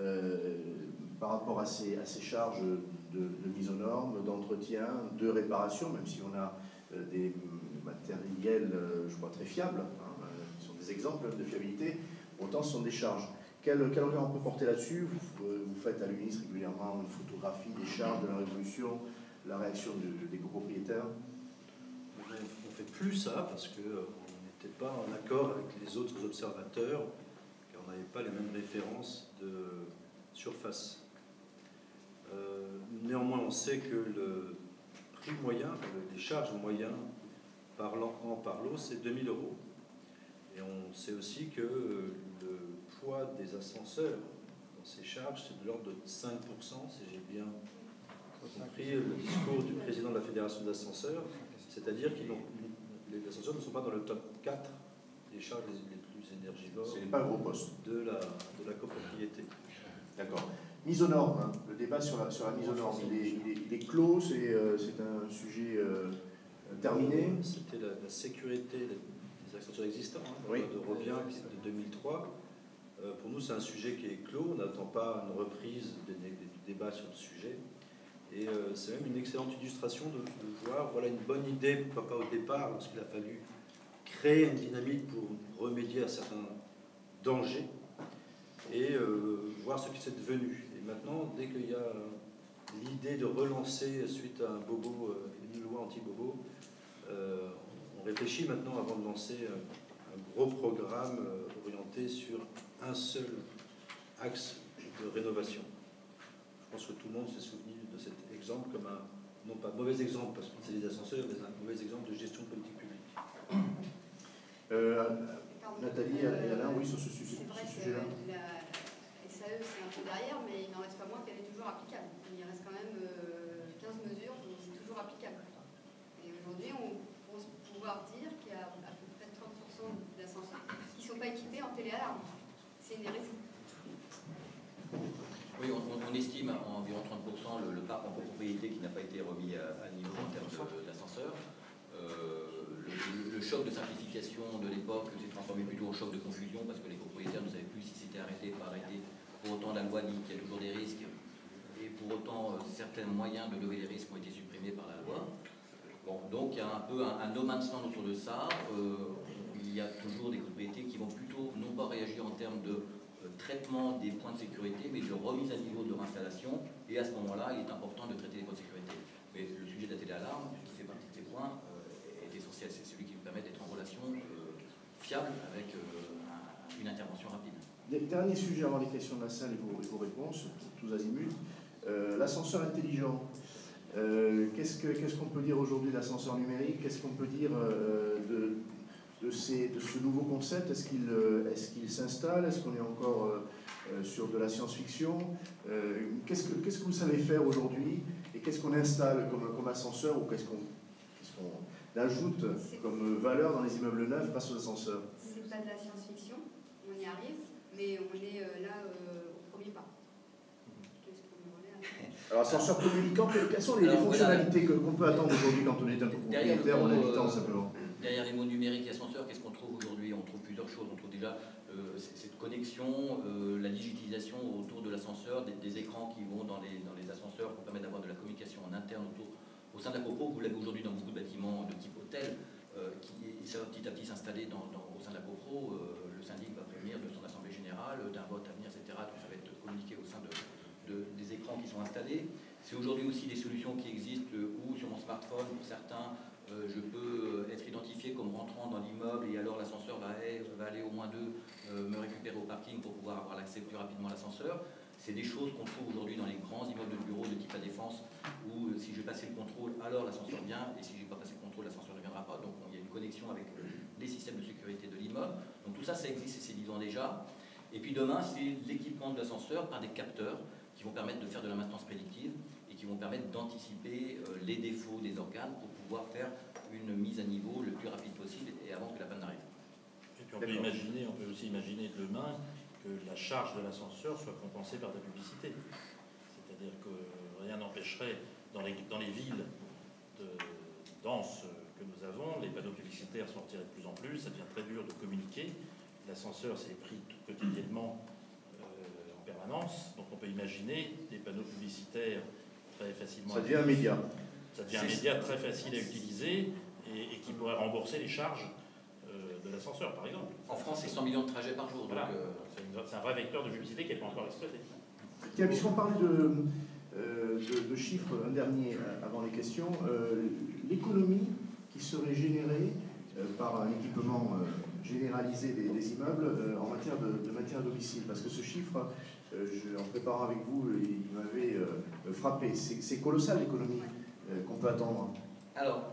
par rapport à ces charges de mise aux normes, d'entretien, de réparation, même si on a des matériels, je crois, très fiables, qui sont des exemples de fiabilité, autant ce sont des charges. Quel regard on peut porter là-dessus? Vous faites à l'UNIS régulièrement une photographie des charges de la révolution, la réaction des copropriétaires? On ne fait plus ça parce qu'on n'était pas en accord avec les autres observateurs, car on n'avait pas les mêmes références de surface. Néanmoins, on sait que le prix moyen, les charges moyennes par an par lot, c'est 2 000 €. Et on sait aussi que le poids des ascenseurs dans ces charges, c'est de l'ordre de 5%, si j'ai bien compris le discours du président de la Fédération d'ascenseurs, c'est-à-dire que les ascenseurs ne sont pas dans le top 4 des charges les plus énergivores. Ce n'est pas un gros poste. De la copropriété. D'accord. Mise aux normes, le débat sur la mise aux normes, il est clos, c'est un sujet terminé. C'était la sécurité des ascenseurs existants, oui. De revient de 2003. Pour nous, c'est un sujet qui est clos, on n'attend pas une reprise des débats sur le sujet. Et c'est même une excellente illustration de voir, voilà une bonne idée, pourquoi pas au départ, lorsqu'il a fallu créer une dynamique pour remédier à certains dangers, et voir ce qui c'est devenu. Et maintenant, dès qu'il y a l'idée de relancer, suite à un bobo, une loi anti-bobo, on réfléchit maintenant avant de lancer un gros programme orienté sur un seul axe de rénovation. Je pense que tout le monde s'est souvenu de cet exemple comme un, non pas mauvais exemple parce que c'est des ascenseurs, mais un mauvais exemple de gestion politique publique. Nathalie et Alain, oui, sur ce sujet-là. C'est vrai que la SAE, c'est un peu derrière, mais il n'en reste pas moins qu'elle est toujours applicable. Il reste quand même 15 mesures, donc c'est toujours applicable. Et aujourd'hui, on pense pouvoir dire qu'il y a à peu près 30% d'ascenseurs qui ne sont pas équipés en téléalarme. C'est une hérésie. Oui, on estime à environ 30% le parc en copropriété qui n'a pas été remis à niveau en termes d'ascenseur. Le choc de simplification de l'époque s'est transformé plutôt en choc de confusion parce que les propriétaires ne savaient plus si c'était arrêté, pas arrêté. Pour autant, la loi dit qu'il y a toujours des risques et pour autant, certains moyens de lever les risques ont été supprimés par la loi. Bon, donc il y a un peu un no man's land autour de ça. Il y a toujours des propriétés qui vont plutôt non pas réagir en termes de traitement des points de sécurité, mais de remise à niveau de leur installation. Et à ce moment-là, il est important de traiter les points de sécurité. Mais le sujet de la téléalarme, qui fait partie de ces points, est essentiel. C'est celui qui nous permet d'être en relation fiable avec une intervention rapide. Dernier sujet avant les questions de la salle et vos réponses, tous azimuts. L'ascenseur intelligent. Qu'est-ce qu'on peut dire aujourd'hui de l'ascenseur numérique? Qu'est-ce qu'on peut dire de ce nouveau concept? Est-ce qu'il s'installe? Est-ce qu'on est encore sur de la science-fiction? Qu'est-ce que vous savez faire aujourd'hui? Et qu'est-ce qu'on installe comme ascenseur ou qu'est-ce qu'on ajoute comme valeur dans les immeubles neufs grâce aux ascenseurs? C'est pas de la science-fiction, on y arrive, mais on est là au premier pas. Alors, ascenseur communicant, quelles sont les fonctionnalités qu'on peut attendre aujourd'hui quand on est un propriétaire ou un habitant simplement? Derrière les mots numériques et ascenseurs, qu'est-ce qu'on trouve aujourd'hui? On trouve plusieurs choses. On trouve déjà cette connexion, la digitalisation autour de l'ascenseur, des écrans qui vont dans les ascenseurs pour permettre d'avoir de la communication en interne au sein de la copro. Vous l'avez aujourd'hui dans beaucoup de bâtiments de type hôtel ça va petit à petit s'installer au sein de la copro. Le syndic va prévenir de son assemblée générale, d'un vote à venir, etc. Tout ça va être communiqué au sein des écrans qui sont installés. C'est aujourd'hui aussi des solutions qui existent où sur mon smartphone, pour certains, je peux être identifié comme rentrant dans l'immeuble et alors l'ascenseur va aller au moins me récupérer au parking pour pouvoir avoir l'accès plus rapidement à l'ascenseur. C'est des choses qu'on trouve aujourd'hui dans les grands immeubles de bureaux de type La Défense et si je n'ai pas passé le contrôle, l'ascenseur ne viendra pas. Donc il y a une connexion avec les systèmes de sécurité de l'immeuble. Donc tout ça, ça existe et c'est 10 ans déjà. Et puis demain, c'est l'équipement de l'ascenseur par des capteurs qui vont permettre de faire de la maintenance prédictive et qui vont permettre d'anticiper les défauts des organes pour pouvoir faire une mise à niveau le plus rapide possible et avant que la panne n'arrive. Et puis on peut aussi imaginer demain que la charge de l'ascenseur soit compensée par de la publicité. C'est-à-dire que rien n'empêcherait, dans les villes denses que nous avons, les panneaux publicitaires sont retirés de plus en plus, ça devient très dur de communiquer. L'ascenseur, c'est pris tout quotidiennement en permanence, donc on peut imaginer des panneaux publicitaires très facilement... Ça devient un média. Ça devient un média très facile à utiliser et qui pourrait rembourser les charges de l'ascenseur, par exemple. En France, c'est 100 millions de trajets par jour. Voilà. Donc, c'est un vrai vecteur de publicité qui n'est pas encore exploité. Tiens, puisqu'on parle de chiffres, un dernier avant les questions, l'économie qui serait générée par un équipement généralisé des immeubles en matière de maintien à domicile, parce que ce chiffre, en préparant avec vous, il m'avait frappé. C'est colossal l'économie qu'on peut attendre. Alors,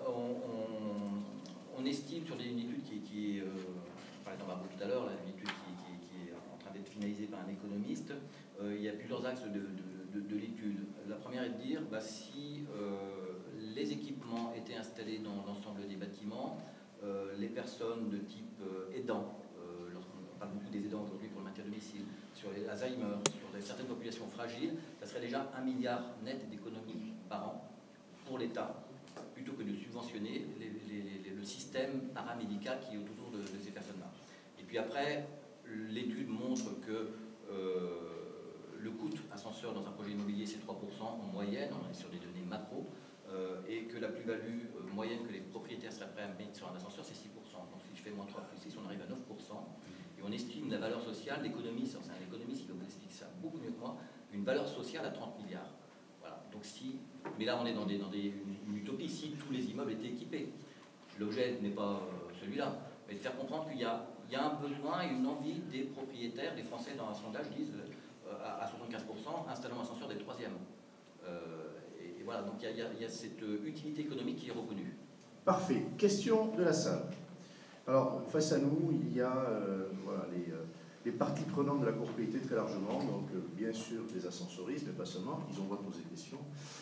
on estime sur une étude qui est, par exemple, tout à l'heure, une étude qui est en train d'être finalisée par un économiste. Il y a plusieurs axes de l'étude. La première est de dire si les équipements étaient installés dans l'ensemble des bâtiments, les personnes de type aidant, lorsqu'on parle beaucoup des aidants aujourd'hui pour le maintien à domicile, sur les Alzheimer, sur certaines populations fragiles, ça serait déjà 1 milliard net d'économies par an pour l'État, plutôt que de subventionner le système paramédical qui est autour de ces personnes-là. Et puis après, l'étude montre que le coût ascenseur dans un projet immobilier, c'est 3% en moyenne, on est sur des données macro, et que la plus-value moyenne que les propriétaires seraient prêts à mettre sur un ascenseur, c'est 6%. Donc si je fais moins 3 plus 6, on arrive à 9%. Et on estime la valeur sociale, l'économiste, c'est un économiste qui va vous expliquer ça beaucoup mieux que moi, une valeur sociale à 30 milliards. Voilà. Donc mais là on est dans une utopie, si tous les immeubles étaient équipés. L'objet n'est pas celui-là, mais de faire comprendre qu'il y a un besoin et une envie des propriétaires, des Français dans un sondage disent à 75%, installons un ascenseur dès le 3e. Et voilà, donc il y a cette utilité économique qui est reconnue. Parfait. Question de la salle. Alors, face à nous, il y a les parties prenantes de la copropriété très largement, donc bien sûr des ascensoristes, mais pas seulement, ils ont le droit de poser des questions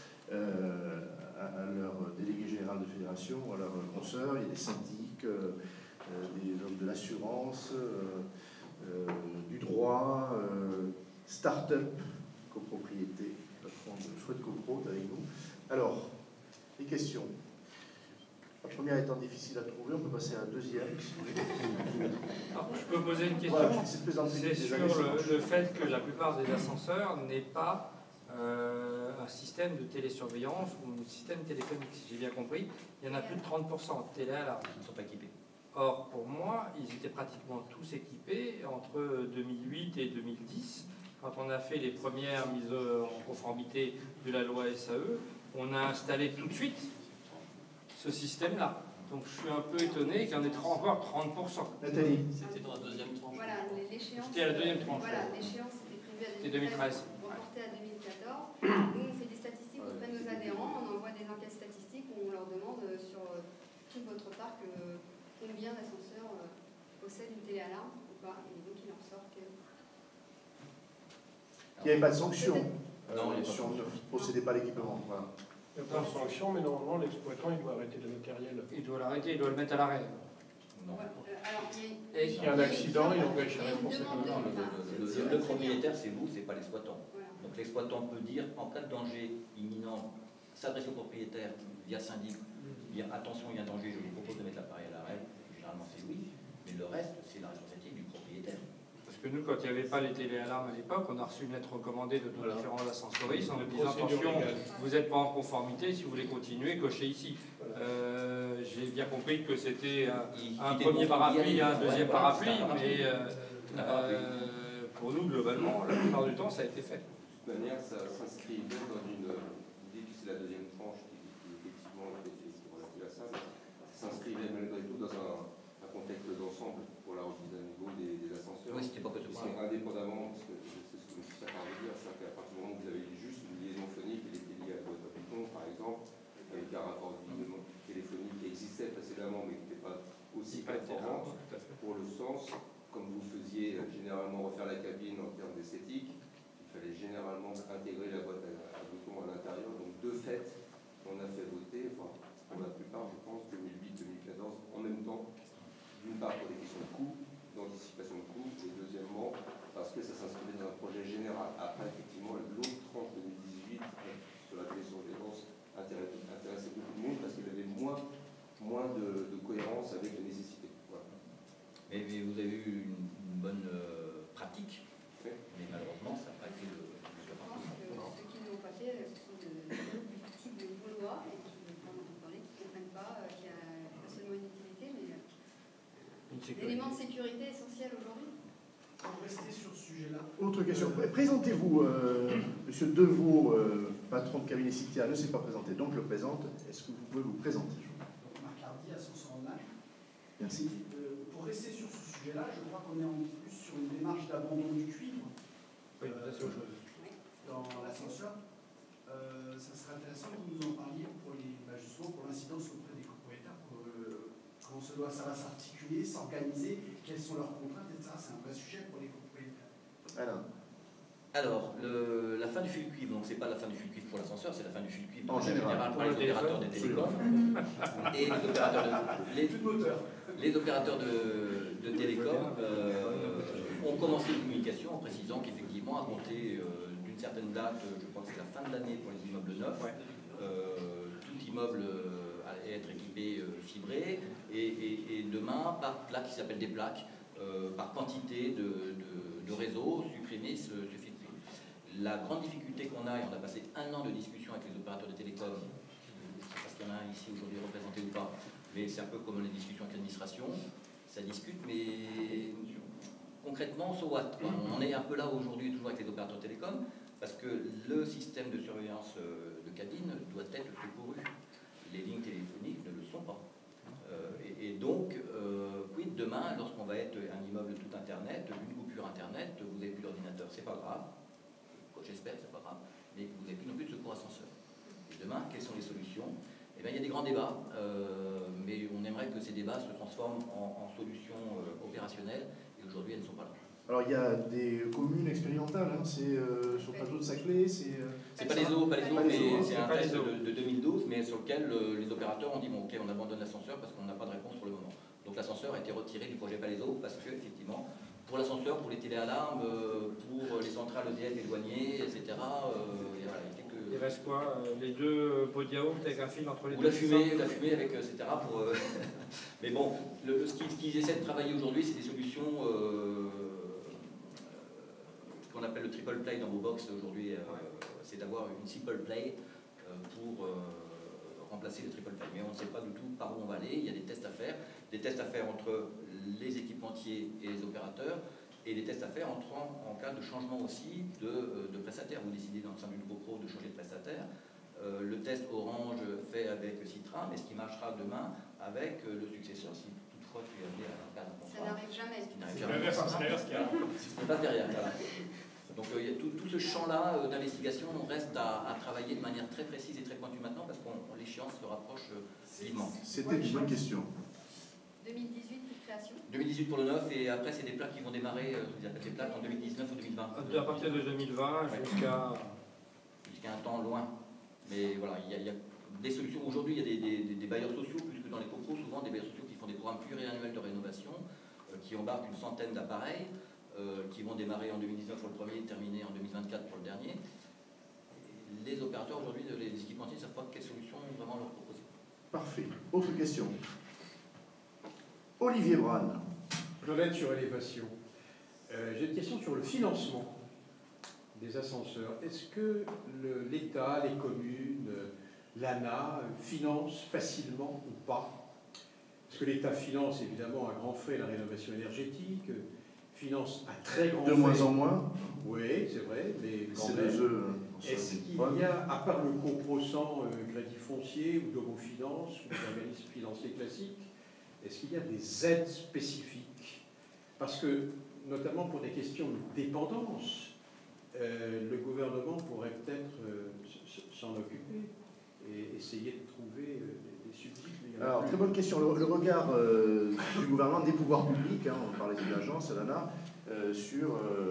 à leur délégué général de fédération, à leurs consoeurs, il y a des syndics, des hommes de l'assurance, du droit, start-up, copropriété, patron de Chouette Copro avec nous. Alors, les questions. La première étant difficile à trouver, on peut passer à la deuxième. Si vous voulez. Alors, je peux poser une question. Voilà, c'est sur le fait que la plupart des ascenseurs n'aient pas un système de télésurveillance ou un système téléphonique. Si j'ai bien compris, il y en a plus de 30% de téléalarmes Ils ne sont pas équipés. Or, pour moi, ils étaient pratiquement tous équipés entre 2008 et 2010. Quand on a fait les premières mises en conformité de la loi SAE, on a installé tout de suite ce système-là. Donc je suis un peu étonné qu'il y en ait encore 30%. Nathalie. C'était dans la deuxième tranche. Voilà, l'échéance. C'était à la deuxième tranche. Voilà, l'échéance était prévue à 2013. Reportée à 2014. Nous, on fait des statistiques auprès de nos adhérents, on envoie des enquêtes statistiques où on leur demande sur tout votre parc combien d'ascenseurs possèdent une téléalarme ou pas. Et donc il en sort que... Il n'y avait pas de sanction Non, il n'y a pas de si on ne sanction. possédait pas l'équipement. Voilà. Il n'y a pas de sanction, mais normalement, l'exploitant, il doit arrêter le matériel. Il doit l'arrêter, il doit le mettre à l'arrêt. Non. Alors, Et s'il y a un accident, il engage la responsabilité. Le propriétaire, c'est vous, c'est pas l'exploitant. Voilà. Donc l'exploitant peut dire, en cas de danger imminent, s'adresser au propriétaire via syndic, dire attention, il y a un danger, je vous propose de mettre l'appareil à l'arrêt. Généralement, c'est oui, mais le reste, c'est la responsabilité du propriétaire. Parce que nous, quand il n'y avait pas les téléalarmes à l'époque, on a reçu une lettre recommandée de nos Voilà. différents ascensoristes en nous disant Procédure attention, légale. vous n'êtes pas en conformité, si vous voulez continuer, cochez ici. J'ai bien compris que c'était un premier parapluie, un deuxième parapluie, mais pour nous, globalement, la plupart du temps, ça a été fait. De toute manière, ça s'inscrit même dans une idée que c'est la deuxième tranche qui effectivement est relative à ça, mais ça s'inscrivait malgré tout dans un contexte d'ensemble pour la remise à niveau des ascenseurs. Oui, c'était pas que ce Ils point. sont indépendamment, parce que c'est ce que M. Safar veut dire, c'est qu'à partir du moment où vous avez juste une liaison phonique, elle était liée à la boîte à Python, par exemple, avec un rapport de esthétique, il fallait généralement intégrer la boîte à boutons à l'intérieur. Donc de fait, on a fait voter, enfin, pour la plupart, je pense, 2008-2014, en même temps, d'une part pour des questions de coûts, d'anticipation de coûts, et deuxièmement, parce que ça s'inscrivait dans un projet général. Après, effectivement, l'autre tranche 2018 sur la télésurveillance intéressait beaucoup de monde parce qu'il y avait moins de cohérence avec les nécessités. Voilà. Mais vous avez eu une bonne pratique, Oui. mais malheureusement, ça n'a pas été le Je pense que ceux qui ne l'ont pas fait, ce sont du type de Gaulois et qui ne comprennent pas qu'il y a pas seulement une utilité, mais un élément de sécurité essentiel aujourd'hui. Pour rester sur ce sujet-là. Autre question. Présentez-vous, Monsieur Deveau, patron de cabinet Citia, ne s'est pas présenté, donc le présente. Est-ce que vous pouvez vous présenter? Marc Hardy, Ascension en Âge. Merci. Pour rester sur ce sujet-là, je crois qu'on est en plus sur une démarche d'abandon du cuivre dans l'ascenseur. Ça serait intéressant que vous nous en parliez pour justement pour l'incidence auprès des propriétaires, pour comment ça va s'articuler, s'organiser, quelles sont leurs contraintes, etc. C'est un vrai sujet pour les propriétaires. Alors, la fin du fil cuivre, donc c'est pas la fin du fil cuivre pour l'ascenseur, c'est la fin du fil cuivre en général pour les opérateurs des télécoms et les opérateurs de télécoms ont commencé une communication en précisant qu'effectivement, à compter d'une certaine date, je crois que c'est la fin de l'année pour les immeubles neufs, tout immeuble allait être équipé fibré et demain, par plaque qui s'appelle des plaques, par quantité de réseau, supprimer ce fil cuivre. La grande difficulté qu'on a, et on a passé 1 an de discussion avec les opérateurs de télécoms, je ne sais pas s'il y en a un ici aujourd'hui représenté ou pas, mais c'est un peu comme les discussions avec l'administration, ça discute, mais concrètement, so what, quoi. On est un peu là aujourd'hui toujours avec les opérateurs télécoms, parce que le système de surveillance de cabine doit être secouru. Les lignes téléphoniques ne le sont pas. Et donc, quid demain, lorsqu'on va être un immeuble tout Internet, une coupure Internet, vous n'avez plus d'ordinateur, c'est pas grave, j'espère, c'est pas grave, mais vous n'avez plus non plus de secours ascenseur. Et demain, quelles sont les solutions? Eh bien, il y a des grands débats, mais on aimerait que ces débats se transforment en solutions opérationnelles, et aujourd'hui, elles ne sont pas là. Alors, il y a des communes expérimentales, hein, c'est sur le plateau de Saclay, c'est pas les eaux, mais c'est un test de 2012, mais sur lequel les opérateurs ont dit bon, ok, on abandonne l'ascenseur parce qu'on n'a pas de réponse pour le moment. Donc l'ascenseur a été retiré du projet Palaiso parce que, effectivement, pour l'ascenseur, pour les téléalarmes, pour les centrales EDF éloignées, etc., il y a quelques... Il reste quoi? Les deux pots de yaourt avec un fil entre les ou deux? la fumée avec, etc. Pour, mais bon, ce qu'ils essaient de travailler aujourd'hui, c'est des solutions qu'on appelle le triple play dans vos box aujourd'hui, c'est d'avoir une simple play pour remplacer le triple play. Mais on ne sait pas du tout par où on va aller, il y a des tests à faire entre les équipementiers et les opérateurs, et des tests à faire en cas de changement aussi de prestataire. Vous décidez dans le sein d'une copro de changer de prestataire. Le test Orange fait avec Citra, mais ce qui marchera demain avec le successeur, si toutefois tu es amené à faire un contrat. Ça n'arrive jamais. C'est l'inverse qui arrive. C'est pas derrière. Voilà. Donc tout ce champ-là d'investigation, on reste à travailler de manière très précise et très pointue maintenant parce que l'échéance se rapproche vivement. C'était une bonne question. 2018 pour création. 2018 pour le neuf, et après c'est des plaques qui vont démarrer, ils appellent des plaques en 2019 ou 2020. À partir de 2020 jusqu'à un temps loin. Mais voilà, il y a des solutions. Aujourd'hui, il y a des bailleurs sociaux, plus que dans les copros, souvent des bailleurs sociaux qui font des programmes pluriannuels de rénovation, qui embarquent une centaine d'appareils, qui vont démarrer en 2019 pour le premier et terminer en 2024 pour le dernier. Et les opérateurs aujourd'hui, les équipementiers ne savent pas quelle solution vraiment leur proposer. Parfait. Autre question. Olivier Brane. Claudette sur élévation. J'ai une question sur le financement des ascenseurs. Est-ce que l'État, les communes, l'ANA financent facilement ou pas? Parce que l'État finance évidemment à grands frais la rénovation énergétique, finance à très grands frais. De moins en moins. Oui, c'est vrai, mais quand C'est même. Est-ce qu'il y a, à part le coprosan Crédit Foncier ou Domofinance ou des organismes financiers classiques, est-ce qu'il y a des aides spécifiques? Parce que, notamment pour des questions de dépendance, le gouvernement pourrait peut-être s'en occuper et essayer de trouver des subsides. Alors, très bonne question. Le regard du gouvernement, des pouvoirs publics, hein, on parlait de l'agence, l'ANA, sur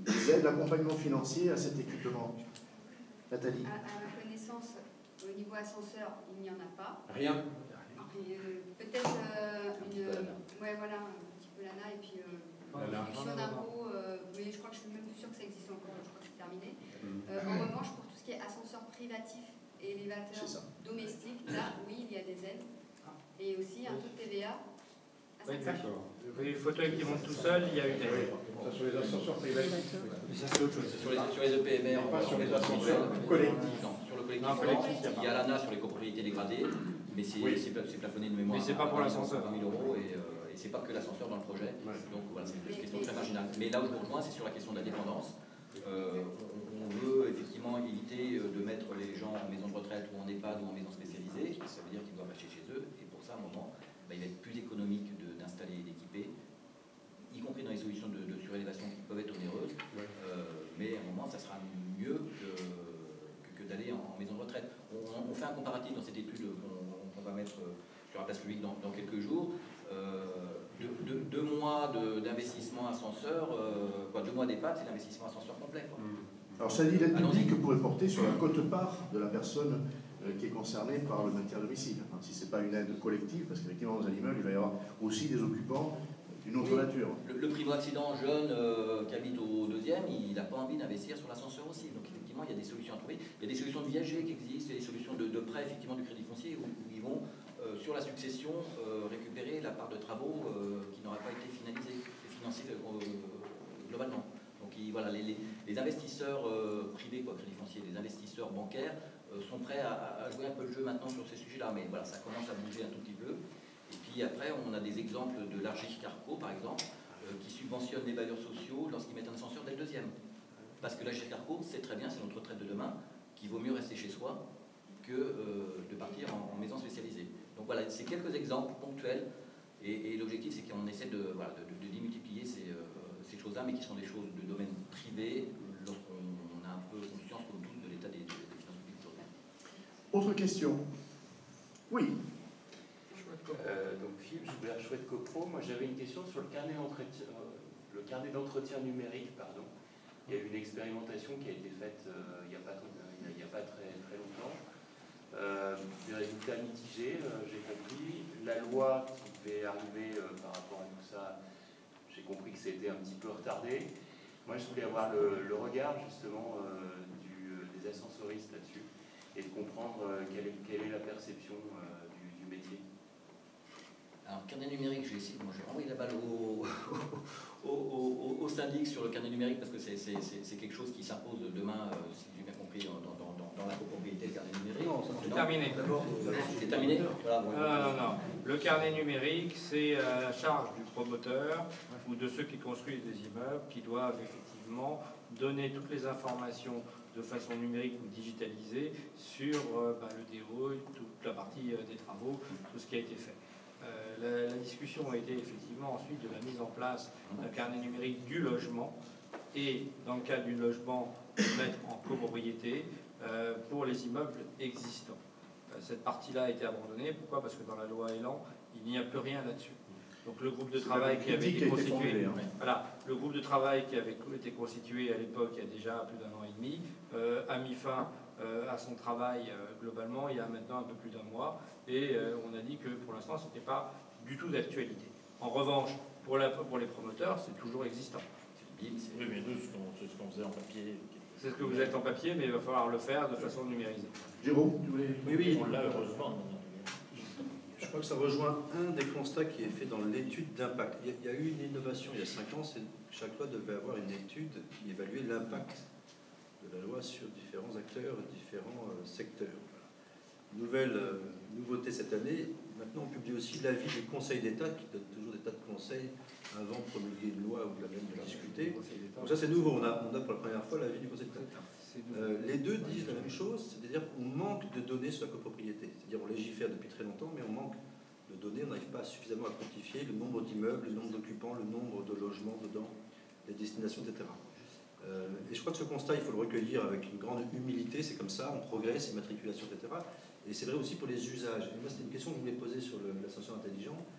des aides d'accompagnement financier à cet équipement? Nathalie? À ma connaissance, au niveau ascenseur, il n'y en a pas. Rien. Peut-être ouais, voilà, un petit peu l'ANA et puis réduction d'impôts, mais je crois que je suis même plus sûre que ça existe encore, je crois que c'est terminé. En revanche, pour tout ce qui est ascenseur privatif et élévateur domestique, là, oui, il y a des aides. Et aussi un taux de TVA. Oui, d'accord. Les fauteuils qui montent tout seuls, il y a eu des aides. Ça sur les ascenseurs privatifs. Ça, c'est autre chose. Sur les EPMR, Pas sur les ascenseurs ascenseurs collectifs. Non, sur le collectif, il y a l'ANA sur les copropriétés dégradées, mais c'est plafonné de mémoire. Mais c'est pas pour l'ascenseur. 20 000 €, et c'est pas que l'ascenseur dans le projet. Donc voilà, c'est une question très marginale. Mais là où je vous rejoins, c'est sur la question de la dépendance. On veut effectivement éviter de mettre les gens en maison de retraite ou en EHPAD ou en maison spécialisée. Ça veut dire qu'ils doivent rester chez eux. Et pour ça, à un moment, il va être plus économique d'installer et d'équiper, y compris dans les solutions de surélévation qui peuvent être onéreuses. Mais à un moment, ça sera mieux que d'aller en maison de retraite. On fait un comparatif dans cette étude qu'on va mettre sur la place publique dans quelques jours. 2 mois d'investissement ascenseur, 2 mois d'EHPAD, c'est l'investissement ascenseur complet. Alors ça dit, l'aide publique pourrait porter sur la quote-part de la personne qui est concernée par le maintien à domicile. Si ce n'est pas une aide collective, parce qu'effectivement dans un immeuble, il va y avoir aussi des occupants d'une autre nature. Le primo-accident jeune qui habite au 2e, il n'a pas envie d'investir sur l'ascenseur aussi. Donc effectivement, il y a des solutions à trouver. Il y a des solutions de viager qui existent, il y a des solutions de prêt effectivement du crédit foncier où ils vont sur la succession récupérer la part de travaux qui n'aura pas été finalisée et financée globalement. Donc voilà, les investisseurs privés, crédit foncier, les investisseurs bancaires sont prêts à jouer un peu le jeu maintenant sur ces sujets-là. Mais voilà, ça commence à bouger un tout petit peu. Et puis après, on a des exemples de l'Argis Carco, par exemple, qui subventionnent les bailleurs sociaux lorsqu'ils mettent un ascenseur dès le 2e. Parce que l'Argis Carco, c'est très bien, c'est notre retraite de demain, qu'il vaut mieux rester chez soi que de partir en maison spécialisée. Donc voilà, c'est quelques exemples ponctuels. Et l'objectif, c'est qu'on essaie de démultiplier ces choses-là, mais qui sont des choses de domaine privé, lorsqu'on a un peu conscience comme tous de l'état des finances publiques aujourd'hui. Autre question? Oui. Donc Philippe Joubert, Chouette Copro. Moi j'avais une question sur le carnet d'entretien numérique. Pardon. Il y a eu une expérimentation qui a été faite il n'y a pas très longtemps. Des résultats mitigés, j'ai compris. La loi qui devait arriver par rapport à tout ça, j'ai compris que c'était un petit peu retardé. Moi je voulais avoir le regard justement des ascensoristes là-dessus et de comprendre quelle est la perception du métier. Alors, carnet numérique, je vais essayer. Moi, je vais envoyer la balle au syndic sur le carnet numérique parce que c'est quelque chose qui s'impose demain, si j'ai bien compris, dans la copropriété, le carnet numérique. Non, c'est terminé. C'est terminé. Voilà, non. Le carnet numérique, c'est à la charge du promoteur ou de ceux qui construisent des immeubles qui doivent effectivement donner toutes les informations de façon numérique ou digitalisée sur le déroul, toute la partie des travaux, tout ce qui a été fait. La discussion a été effectivement ensuite de la mise en place d'un carnet numérique du logement et dans le cas du logement, de mettre en copropriété pour les immeubles existants. Cette partie-là a été abandonnée. Pourquoi? Parce que dans la loi Elan, il n'y a plus rien là-dessus. Donc le groupe de travail qui avait été constitué, le groupe de travail qui avait été constitué à l'époque, il y a déjà plus d'1 an et demi, a mis fin à son travail globalement il y a maintenant un peu plus d'1 mois, et on a dit que pour l'instant ce n'était pas du tout d'actualité. En revanche, pour les promoteurs, c'est toujours existant. Oui, mais nous, c'est ce qu'on faisait en papier. C'est ce que vous êtes en papier, mais il va falloir le faire de façon numérisée. Jérôme, tu voulais... Oui. On l'a heureusement. Je crois que ça rejoint un des constats qui est fait dans l'étude d'impact. Il y a eu une innovation il y a 5 ans, c'est que chaque loi devait avoir une étude qui évaluait l'impact de la loi sur différents acteurs et différents secteurs. Nouveauté cette année, maintenant on publie aussi l'avis du Conseil d'État qui donne toujours des tas de conseils avant de promulguer une loi ou de même de la discuter. Donc ça c'est nouveau, on a pour la première fois l'avis du Conseil d'État. Les deux disent la même chose, c'est-à-dire qu'on manque de données sur la copropriété. C'est-à-dire on légifère depuis très longtemps, mais on manque de données, on n'arrive pas suffisamment à quantifier le nombre d'immeubles, le nombre d'occupants, le nombre de logements dedans, les destinations, etc. Et je crois que ce constat, il faut le recueillir avec une grande humilité, c'est comme ça, on progresse, immatriculation, etc. Et c'est vrai aussi pour les usages. Et moi, c'était une question que je voulais poser sur l'ascenseur intelligent.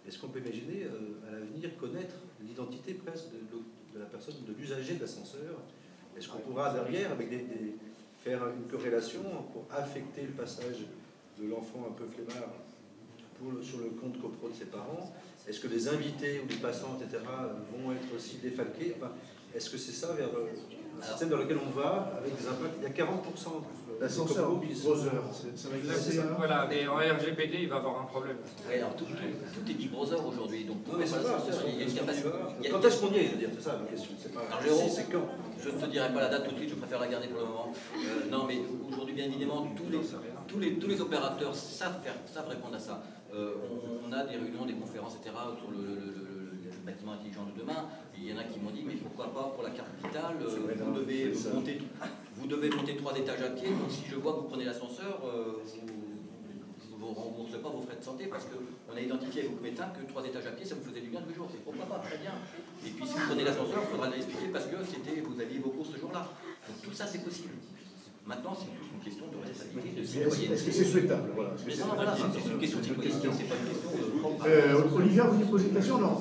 est-ce qu'on peut imaginer à l'avenir connaître l'identité presque de la personne, de l'usager de l'ascenseur? Est-ce qu'on pourra derrière, avec faire une corrélation pour affecter le passage de l'enfant un peu flemmard sur le compte copro de ses parents? Est-ce que les invités ou les passants, etc., vont être aussi défalqués? Enfin, est-ce que c'est ça vers un système dans lequel on va, avec des impacts? Il y a 40% l'ascenseur browser, ça va exister. Voilà, mais en RGPD, il va avoir un problème. Oui, alors tout est dit browser aujourd'hui, donc Non, mais ça va, il y a une capacité. Quand est-ce qu'on y est, je veux dire, c'est ça ma question. C'est pas c'est quand. Je ne te dirai pas la date tout de suite, je préfère la garder pour le moment. Non, mais aujourd'hui, bien évidemment, tous les opérateurs savent répondre à ça. On a des réunions, des conférences, etc. sur le bâtiment intelligent de demain. Et il y en a qui m'ont dit, mais pourquoi pas pour la carte vitale, vous devez monter 3 étages à pied, donc si je vois que vous prenez l'ascenseur, vous ne remboursez pas vos frais de santé parce qu'on a identifié avec vos médecins que 3 étages à pied, ça vous faisait du bien tous les jours. C'est pourquoi pas, très bien. Et puis si vous prenez l'ascenseur, il faudra l'expliquer parce que vous aviez vos courses ce jour-là. Donc tout ça, c'est possible. Maintenant, c'est plus une question de responsabilité, de citoyenneté. Est-ce que c'est souhaitable? Voilà. Mais non, voilà, c'est une question de citoyenneté, c'est pas une question de... Olivia, vous voulez poser une question? Non.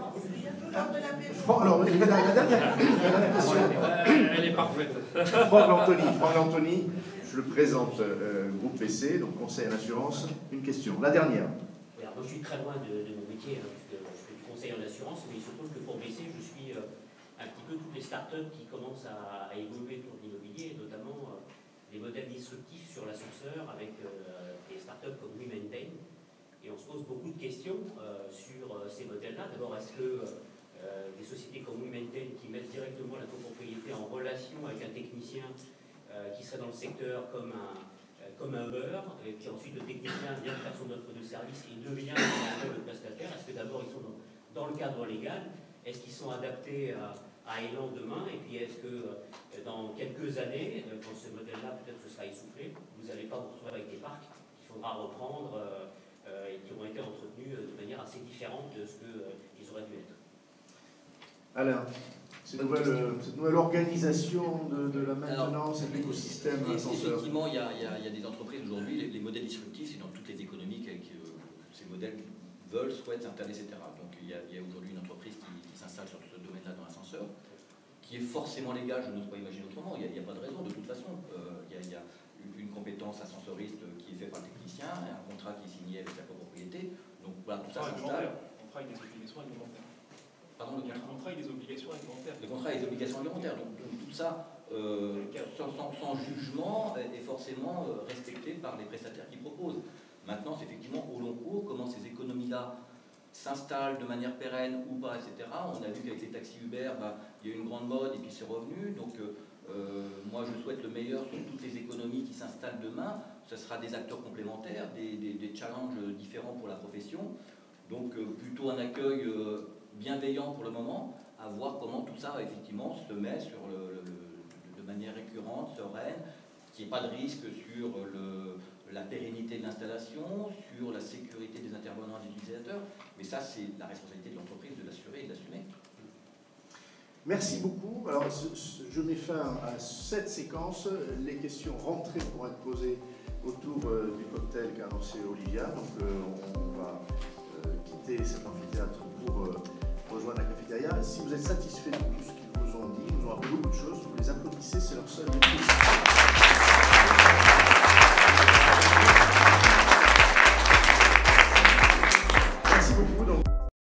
Alors, la dernière question. Elle est parfaite. Franck Lantoni, je le présente, groupe PC, donc conseil à l'assurance. Une question. La dernière. Alors, moi, je suis très loin de mon métier, puisque je fais du conseil en assurance, mais il se trouve que pour BC, je suis un petit peu toutes les startups qui commencent à évoluer autour de l'immobilier, et notamment les modèles disruptifs sur l'ascenseur avec des startups comme WeMaintain. Et on se pose beaucoup de questions sur ces modèles-là. D'abord, est-ce que des sociétés comme WeMaintain qui mettent directement la copropriété en relation avec un technicien qui serait dans le secteur comme un Uber, et puis ensuite le technicien vient faire son offre de service et devient le prestataire, est-ce que d'abord ils sont dans le cadre légal? Est-ce qu'ils sont adaptés à Elan demain? Et puis est-ce que dans quelques années, quand ce modèle-là peut-être se sera essoufflé, vous n'allez pas vous retrouver avec des parcs qu'il faudra reprendre et qui auront été entretenus de manière assez différente de ce qu'ils auraient dû être? Alain, cette nouvelle organisation de la maintenance et de l'écosystème ascenseur. Effectivement, il y a des entreprises aujourd'hui, les modèles disruptifs, c'est dans toutes les économies que ces modèles veulent, souhaitent s'installer, etc. Donc il y a aujourd'hui une entreprise qui s'installe sur ce domaine-là dans l'ascenseur, qui est forcément légal, je n'ose pas imaginer autrement, il n'y a pas de raison de toute façon. Il y a une compétence ascensoriste qui est faite par le technicien, un contrat qui est signé avec la copropriété, donc voilà, tout ça s'installe. Contrat avec des obligations réglementaires. Pardon, il y a un contrat avec des obligations réglementaires. Le contrat avec des obligations réglementaires, donc tout ça, sans jugement, est forcément respecté par les prestataires qui proposent. Maintenant, c'est effectivement au long cours, comment ces économies-là s'installent de manière pérenne ou pas, etc. On a vu qu'avec les taxis Uber, il y a eu une grande mode et puis c'est revenu. Donc moi, je souhaite le meilleur sur toutes les économies qui s'installent demain. Ce sera des acteurs complémentaires, des challenges différents pour la profession. Donc plutôt un accueil bienveillant pour le moment, à voir comment tout ça, effectivement, se met sur de manière récurrente, sereine, qu'il n'y ait pas de risque sur la pérennité de l'installation, sur la sécurité des intervenants et des utilisateurs. Mais ça, c'est la responsabilité de l'entreprise de l'assurer et de l'assumer. Merci beaucoup. Alors, je mets fin à cette séquence. Les questions rentrées pourront être posées autour du cocktail qu'a annoncé Olivia. Donc, on va quitter cet amphithéâtre pour rejoindre la cafétéria. Si vous êtes satisfait de tout ce qu'ils vous ont dit, ils vous ont appris beaucoup de choses, vous les applaudissez, c'est leur seul métier.